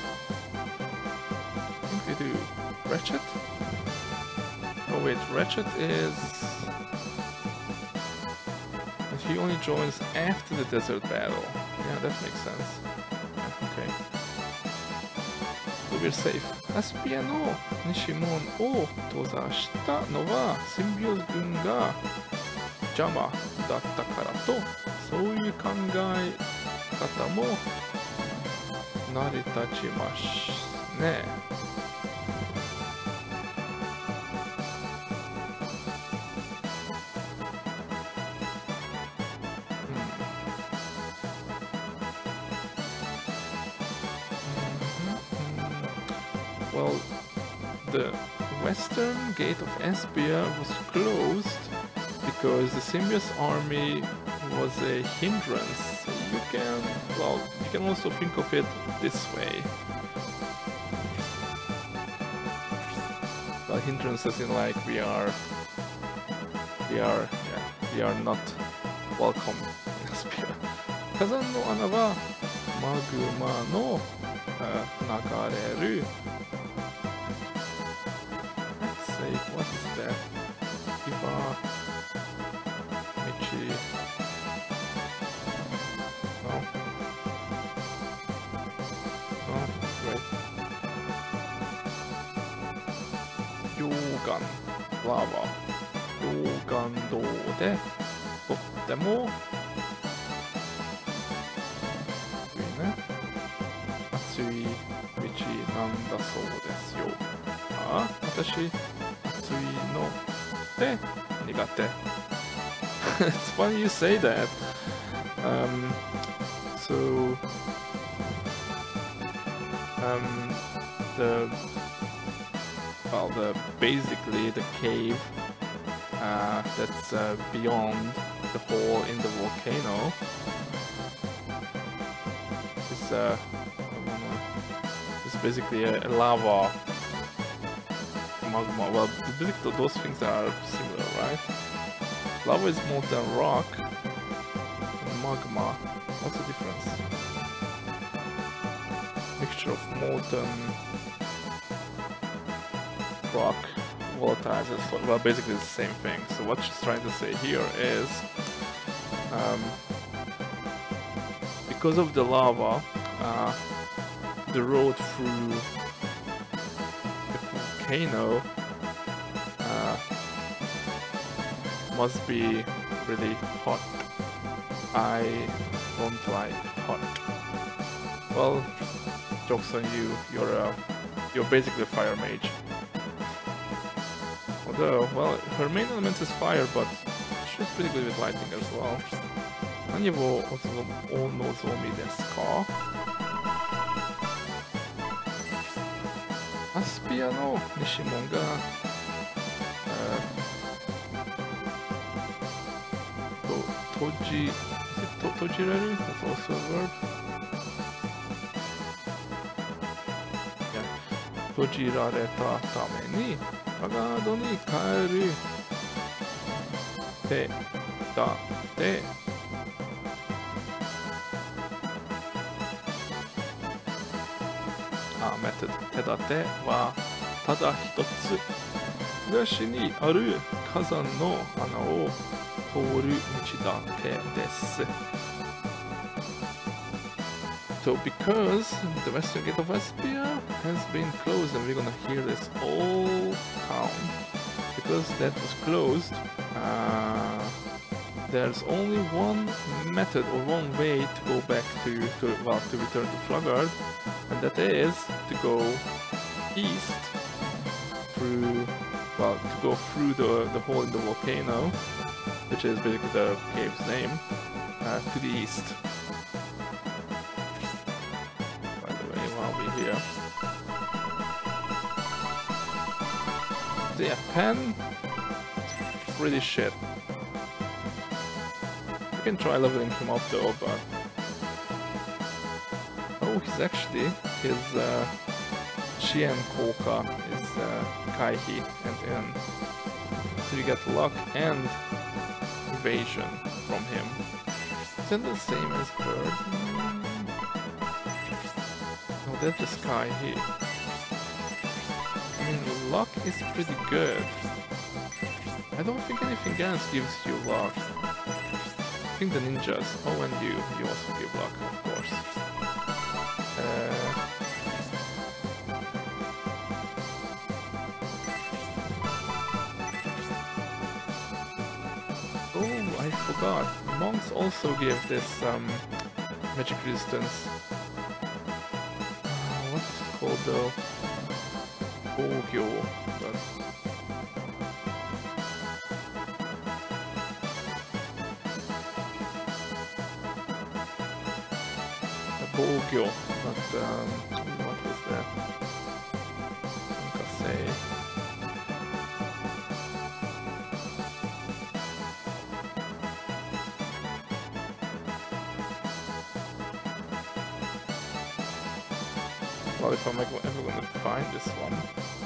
Ratchet? Oh wait, Ratchet is... And he only joins after the desert battle. Yeah, that makes sense. Yeah, okay. So we're safe. Aspia no Nishimonを閉ざしたのはシンビオス軍が邪魔だったからと、そういう考え方も成り立ちますね。Well, the western gate of Aspia was closed because the Symbiote army was a hindrance. You can also think of it this way. Well, hindrance as in like we are not welcome in Aspia. 火山の穴はマグマの流れる What is that? Iva... Michi... No? No? Great. Yogan. Lava. Yogan 道でとっても熱い道なんだそうですよ。あ、私 no, nigate. It's funny you say that. So basically the cave that's beyond the hole in the volcano is basically a lava. Magma. Well, basically those things are similar, right? Lava is molten rock, and magma. What's the difference? Mixture of molten rock, volatiles. Well, basically the same thing. So what she's trying to say here is, because of the lava, the road through volcano must be really hot. I don't like hot. Well, joke's on you. You're basically a fire mage. Although, well, her main element is fire, but she's pretty good with lighting as well. 何をお望みですか? アスピアの西門が、閉じられる? That's also a verb. Yeah. 閉じられたためにガードに帰る手だてメソッド手立てはただ一つ東にある火山の穴を通る道だけです。So because the western gate of Aspia has been closed, and we're gonna hear this all town, because that was closed, there's only one method or one way to go back to return to Flagard, and that is to go east through, to go through the hole in the volcano, which is basically the cave's name, to the east. By the way, while we're here. So yeah, Pen, it's pretty shit. You can try leveling him up though, but... Oh, he's actually, his Chien Koka is Kaihi and so you get luck and evasion from him. Is that the same as Bird? No, that's just Kaihi. I mean, luck is pretty good. I don't think anything else gives you luck. I think the ninjas. Oh, and you also give luck, of course. Oh, I forgot. Monks also give this magic resistance. What is it called though? Bogyo. Bogyo, but what was that? Say. Well, if I'm ever going to find this one.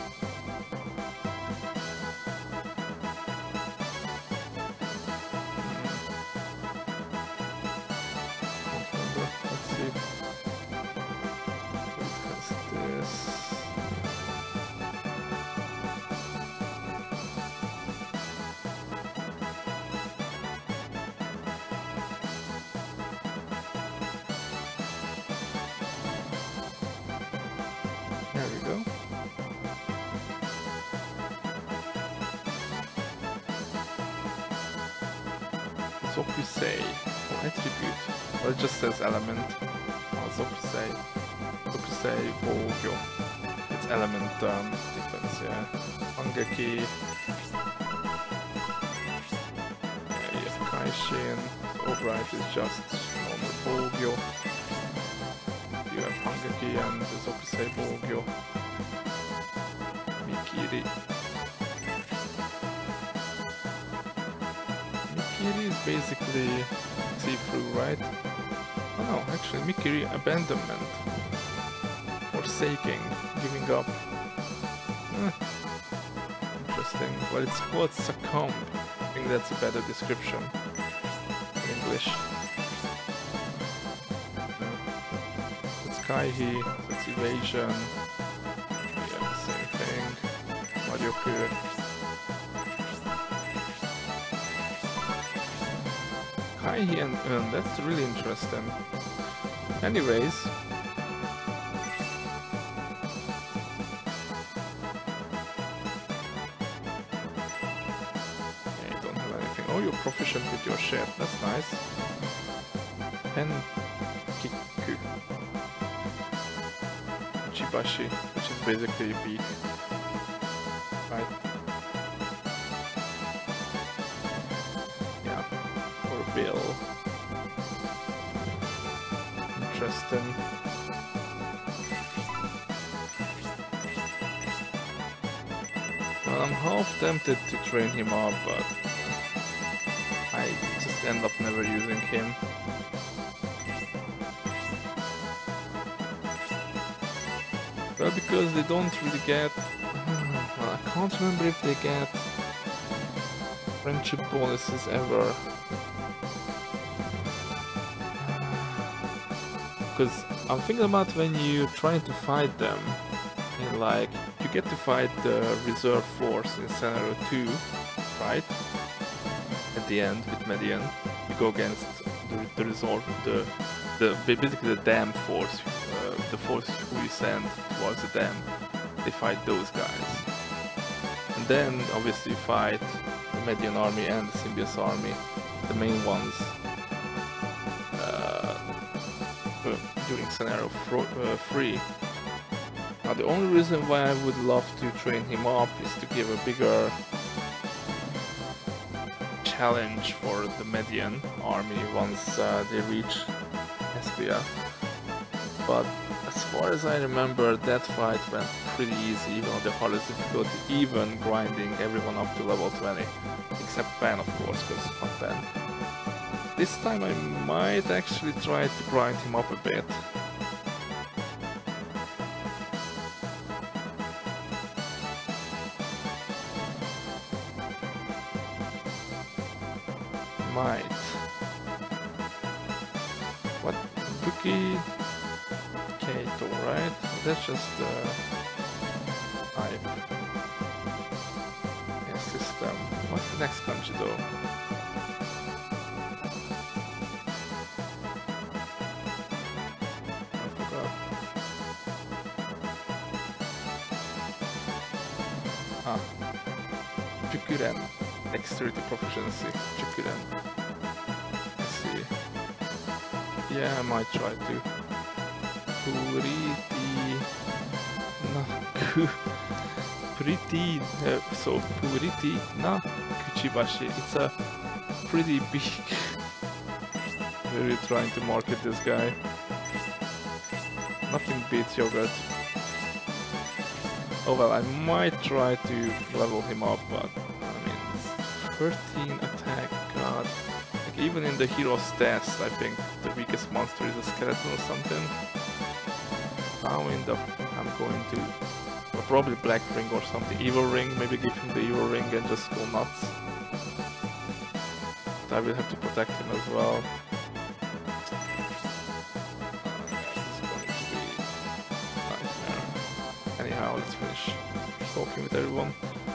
Zokusei, or attribute. Well, it just says element. Zokusei. Zokusei Bogyo. It's element difference, yeah. Hangeki. Yeah, you have Kaishin. Override is just normal Bogyo. You have Hangeki and Zokusei Bogyo. Mikiri. Mikiri is basically see-through, right? Oh no, actually Mikiri, abandonment. Forsaking, giving up. Interesting. Well, it's called succumb. I think that's a better description in English. It's Kaihi, it's evasion. Yeah, the same thing. Marioku. Kaihi and that's really interesting. Anyways. Yeah, you don't have anything. Oh, you're proficient with your shit. That's nice. Pen Kiku. Chibashi, which is basically a beak. Right? Bill. Interesting. Well, I'm half tempted to train him up, but I just end up never using him. Well, because they don't really get... well, I can't remember if they get friendship bonuses ever. Because I'm thinking about when you're trying to fight them, and like, you get to fight the reserve force in scenario 2, right? At the end with Median, you go against the reserve, basically the dam force, the force who you send towards the dam. They fight those guys, and then obviously you fight the Median army and the Symbios army, the main ones. During scenario 3. Now the only reason why I would love to train him up is to give a bigger challenge for the Median army once they reach Espia. But as far as I remember, that fight went pretty easy, even on the hardest difficulty, even grinding everyone up to level 20. Except Ben, of course, because fuck Ben. This time I might actually try to grind him up a bit. Might. What? Buki Kato, right? That's just the type. Yeah, system. What's the next country though? I forgot. Ah. Jukuren. Dexterity proficiency. Jukuren. Let's see. Yeah, I might try to. So Puriti na Kuchibashi. It's a pretty big. We're trying to market this guy. Nothing beats yogurt. Oh well, I might try to level him up, but I mean, 13 attack, god. Like even in the hero stats, I think the weakest monster is a skeleton or something. How in the I'm going to probably black ring or something, evil ring, maybe give him the evil ring and just go nuts. But I will have to protect him as well. It's going to be a nightmare. Anyhow, let's finish talking with everyone.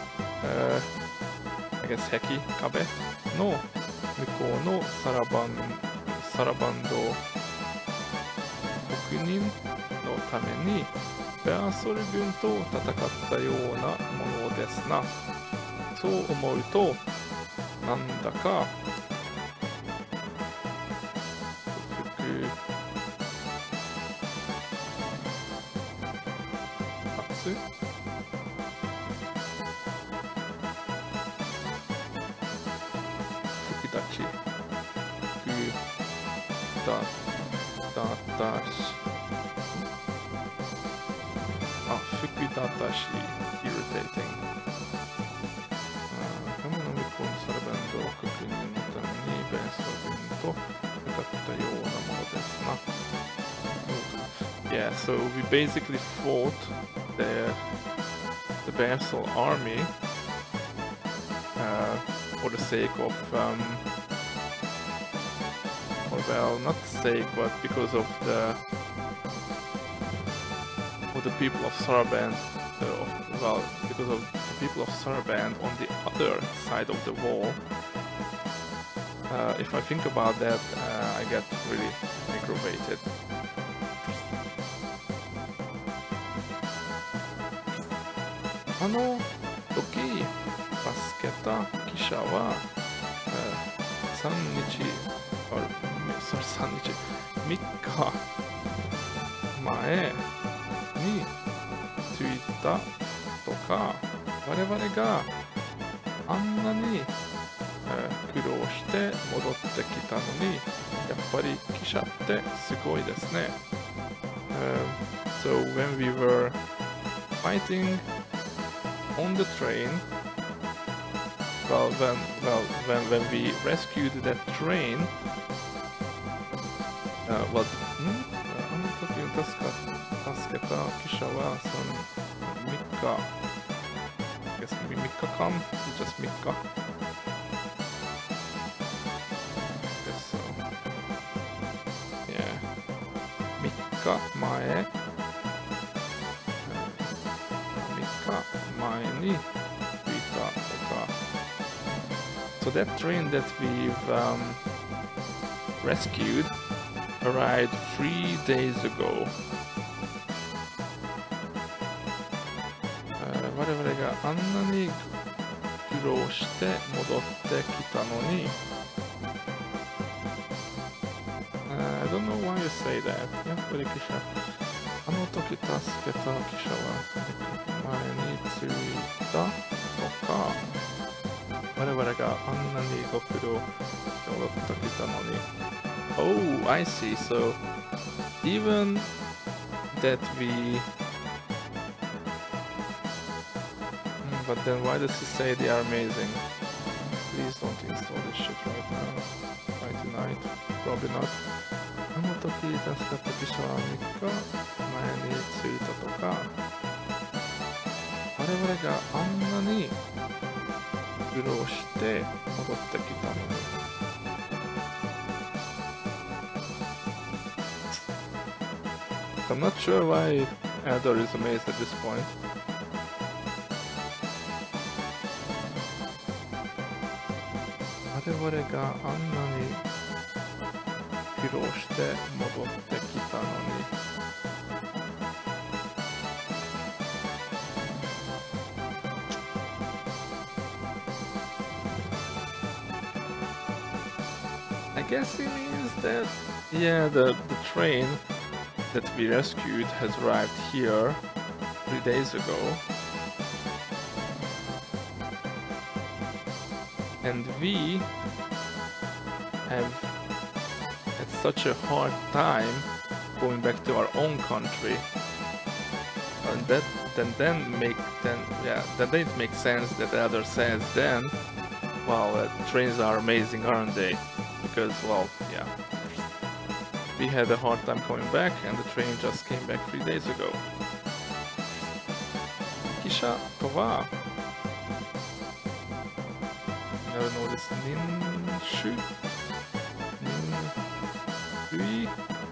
I guess Heki Kabe no Mukou no Sarabando Okuninのためにベアソル軍と戦ったようなものですな。そう思うとなんだか熱福立ちFukudatashi irritating. カメの向こうのサラバンドを確認のためにベースを軍と向かったようなものですな。Yeah, so we basically fought the Basel army for the sake of or well, not sake, but because of the people of Saraband, well, because of the people of Saraband on the other side of the wall. If I think about that, I get really aggravated. Toki, 助けた記者は3日、3日前に着いたとか、我々があんなに苦労して戻ってきたのに、やっぱり記者ってすごいですね。So when we were fighting on the train, when we rescued that train, あの時に助けた記者は3日 I guess 3日間 just 3日 guess so yeah 3日前に着いたとか so that train that we've rescued arrived 3 days ago. 我々があんなに苦労して戻ってきたのに I don't know why you say that. やっぱり記者あの時助けた記者は前に着いたとか我々があんなにご苦労して戻ってきたのに。Oh, I see. So even that we... but then why does he say they are amazing? Please don't install this shit right now. Right tonight. Probably not. あの時助かった記者は3日前に着いたとか、我々があんなに苦労して戻ってきたのに。I'm not sure why Ador is amazed at this point. I guess it means that, yeah, the train that we rescued has arrived here 3 days ago. And we have had such a hard time going back to our own country. And that didn't make sense that the other says then, well, trains are amazing, aren't they? Because, well, yeah. We had a hard time coming back, and the train just came back 3 days ago. Kisha to wa... Never noticed Ninshu? Ninrui?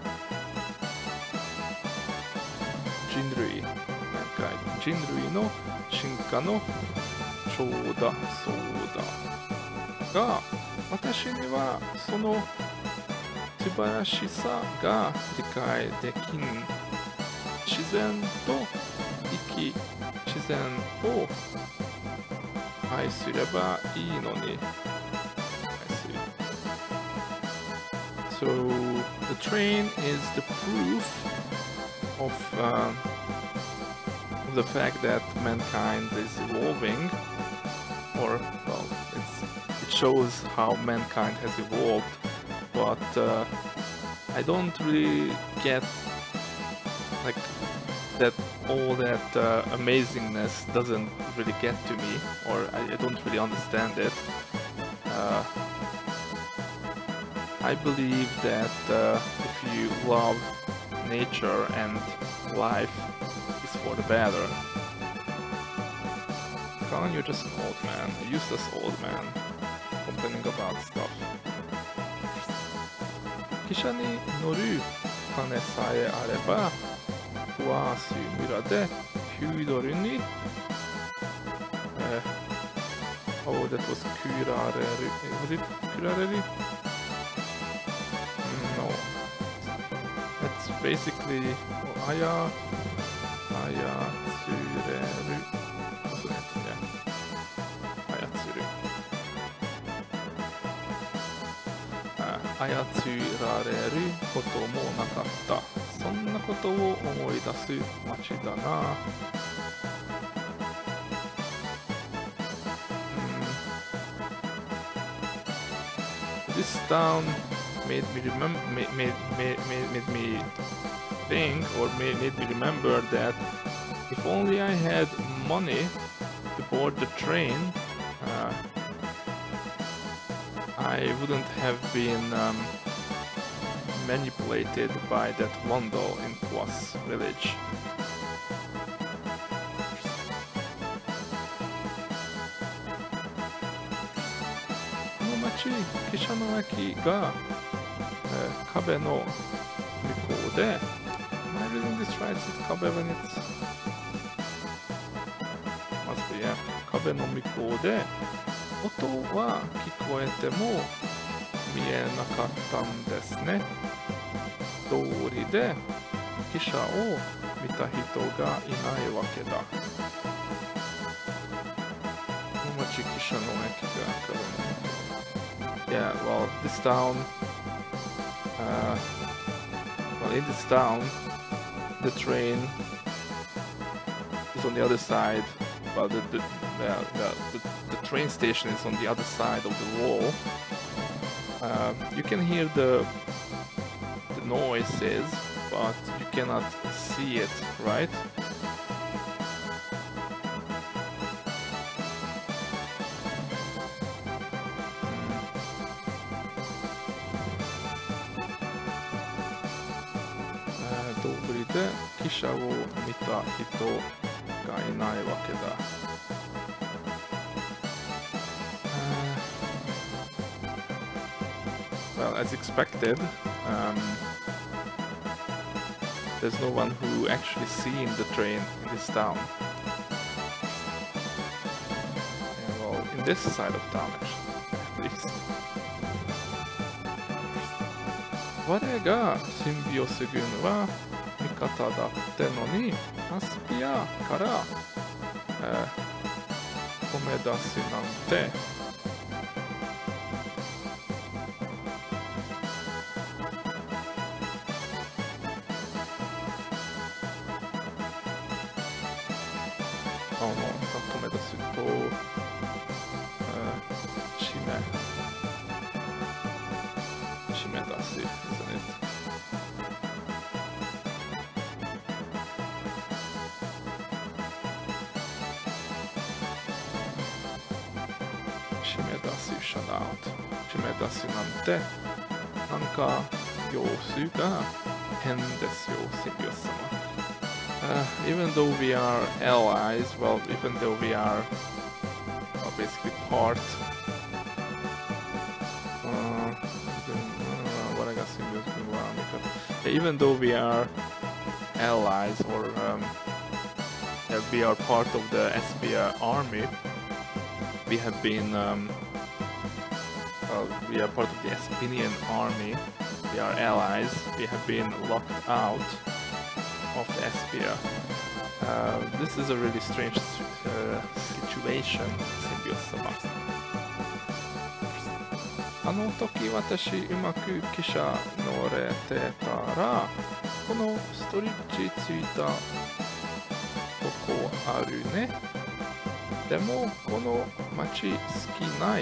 Jinrui. Mankind. Jinrui no shinka no chou da sou da. Ga, watashi ni wa sono 素晴らしさが理解できん。自然と生き、自然を愛すればいいのに。So the train is the proof of the fact that mankind is evolving, or well, it shows how mankind has evolved. But I don't really get like that. All that amazingness doesn't really get to me, or I don't really understand it. I believe that if you love nature and life, it's for the better. Khan, you're just an old man, a useless old man, complaining about stuff. 汽車に乗る金さえあれば、フワース村でフュードルに、oh, that was クラレル。Was it クラレル? No. That's basically あやつれる。そうですね。あやつる。操られることもなかった。そんなことを思い出す街だな。This town made me think, or made me remember that if only I had money to board the train, I wouldn't have been manipulated by that Wando in Kwas village. This town, 汽車の駅が、壁の向こうで Am I reading this right? It's 壁when it's... must be, yeah. 壁の向こうで音は聞こえても見えなかったんですね。通りで汽車を見た人がいないわけだ。この町汽車の駅が壁の向こう。Yeah, well, this town, well, in this town, the train is on the other side, but the train station is on the other side of the wall. You can hear the noises, but you cannot see it, right? Well, as expected, there's no one who actually seen the train in this town. Yeah, well, in this side of town, actually, at least. 我がシンビオス軍は味方だってのに、アスピアから、褒め出すなんて。止め出すと、締め出す、isn't it? 締め出す、shut out。締め出すなんて、なんか様子が変ですよ、シンビオス様。Even though we are allies, well, even though we are basically part, even though we are allies or we are part of the SPA army, we have been, we are part of the Espinian army, we are allies, we have been locked out of SPA. This is a really strange situation, Symbiote-sama. あの時私うまく汽車乗れてたら、このストリッチついたとこあるね。でもこの街好きない。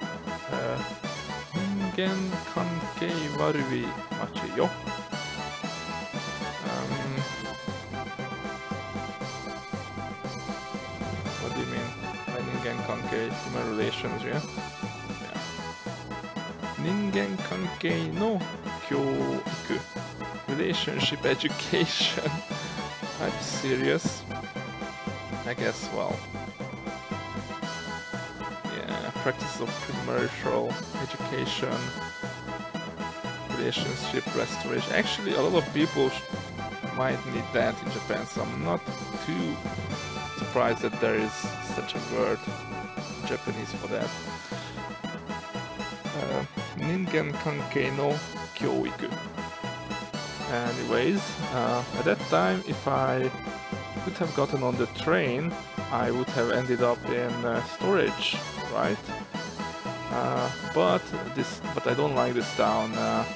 人間関係悪い街よ。What do you mean? By 人間関係 human relations, yeah? Yeah. 人間関係の教育 relationship education. I'm serious. I guess, well, yeah, practice of commercial education, relationship restoration. Actually, a lot of people might need that in Japan, so I'm not too surprised that there is such a word in Japanese for that. 人間関係の教育. Anyways, at that time, if I could have gotten on the train, I would have ended up in Storich, right? But I don't like this town.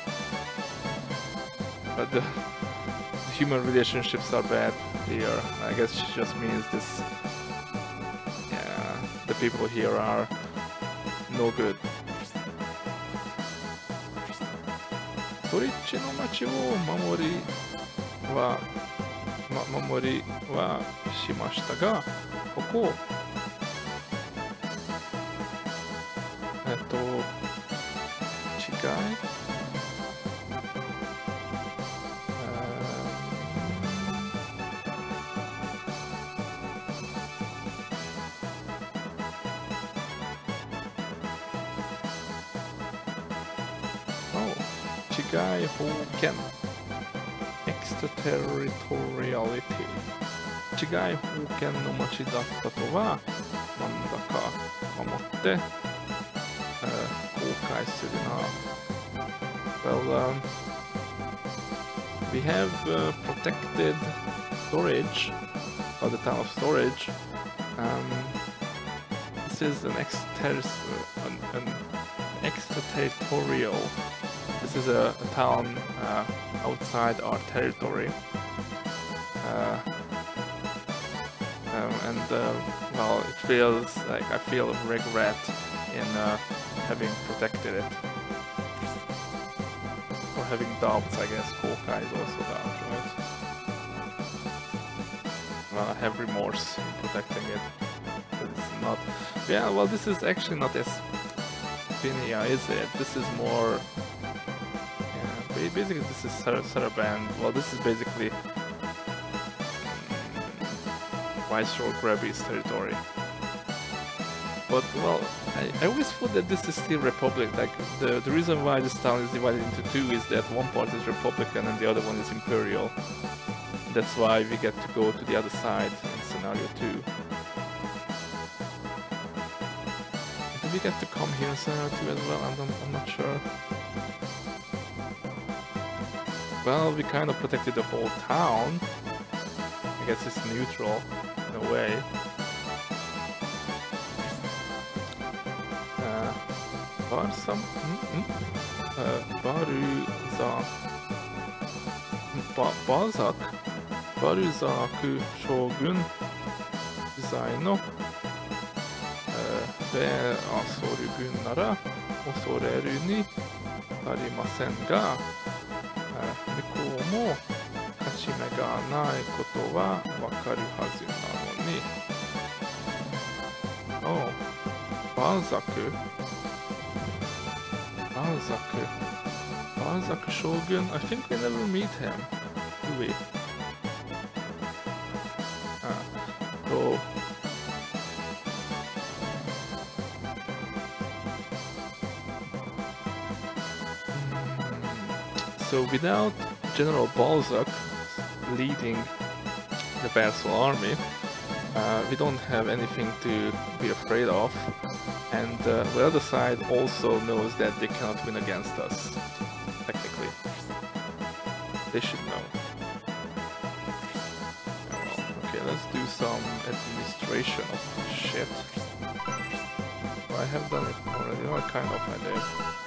But the human relationships are bad here. I guess it just means this. Yeah, the people here are no good. ストリッチの街を守りはしましたが、ここ違い違い法権 extraterritoriality 違い法権の街だったとはなんだか思って後悔するな Well, we have protected Storich, or the town of Storich. This is an extraterritorial. This is a town outside our territory. Well, it feels like I feel regret in having protected it. Or having doubts, I guess. Kokai is also doubt, right? Well, I have remorse in protecting it. But it's not... Yeah, well, this is actually not as Pinia, is it? This is more... Yeah, basically this is Saraband. Well, this is basically... Viceroy Grabby's territory. But, well, I always thought that this is still Republic. Like, the reason why this town is divided into two is that one part is Republican and the other one is Imperial. That's why we get to go to the other side in scenario 2. Do we get to come here in scenario 2 as well? I'm not sure. Well, we kind of protected the whole town. I guess it's neutral in a way. Baruzaku Shogun Zaino de Asoru-gun nara osoreru ni arimasen ga mukou mo kashime ga nai koto wa wakaru hazu nano ni. Oh, Balzaku Shogun, I think we never meet him, do we? Oh. So without General Balzac leading the Persol army, we don't have anything to be afraid of, and the other side also knows that they cannot win against us, technically. They should know. Okay, let's do some administration of shit. Well, I have done it already, well, kind of I did.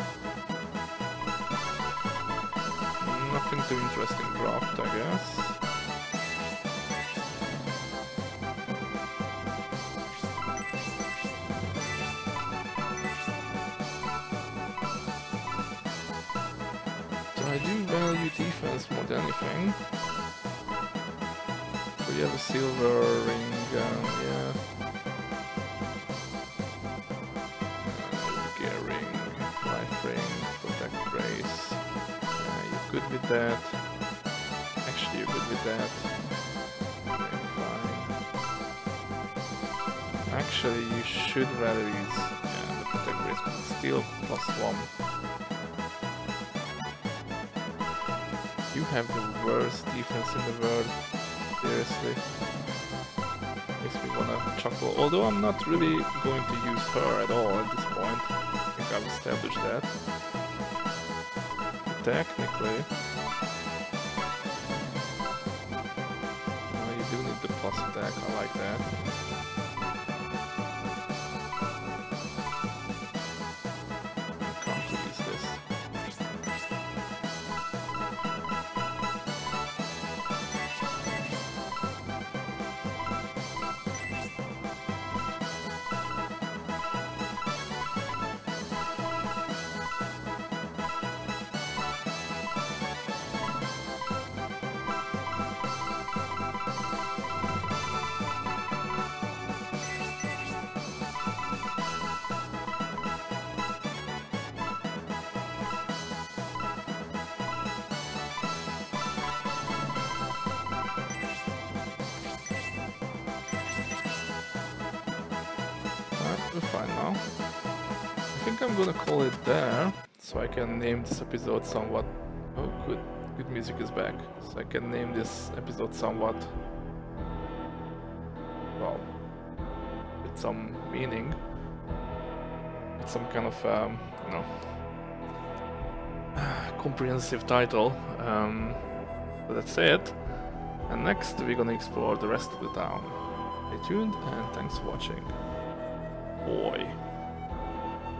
Nothing too interesting dropped, I guess. I do value defense more than anything. So you have a silver ring, yeah. Gear ring, life ring, protect brace. You're good with that. Actually, you're good with that. Okay, fine. Actually, you should rather use the protect brace, but still +1. You have the worst defense in the world, seriously. Makes me wanna chuckle. Although I'm not really going to use her at all at this point. I think I've established that. Technically. You do need the plus attack, I like that. I can't use this. We're fine now. I think I'm gonna call it there, so I can name this episode somewhat... Oh, good music is back. So I can name this episode somewhat... well, with some meaning. With some kind of, you know... comprehensive title. But that's it. And next we're gonna explore the rest of the town. Stay tuned and thanks for watching. Boy.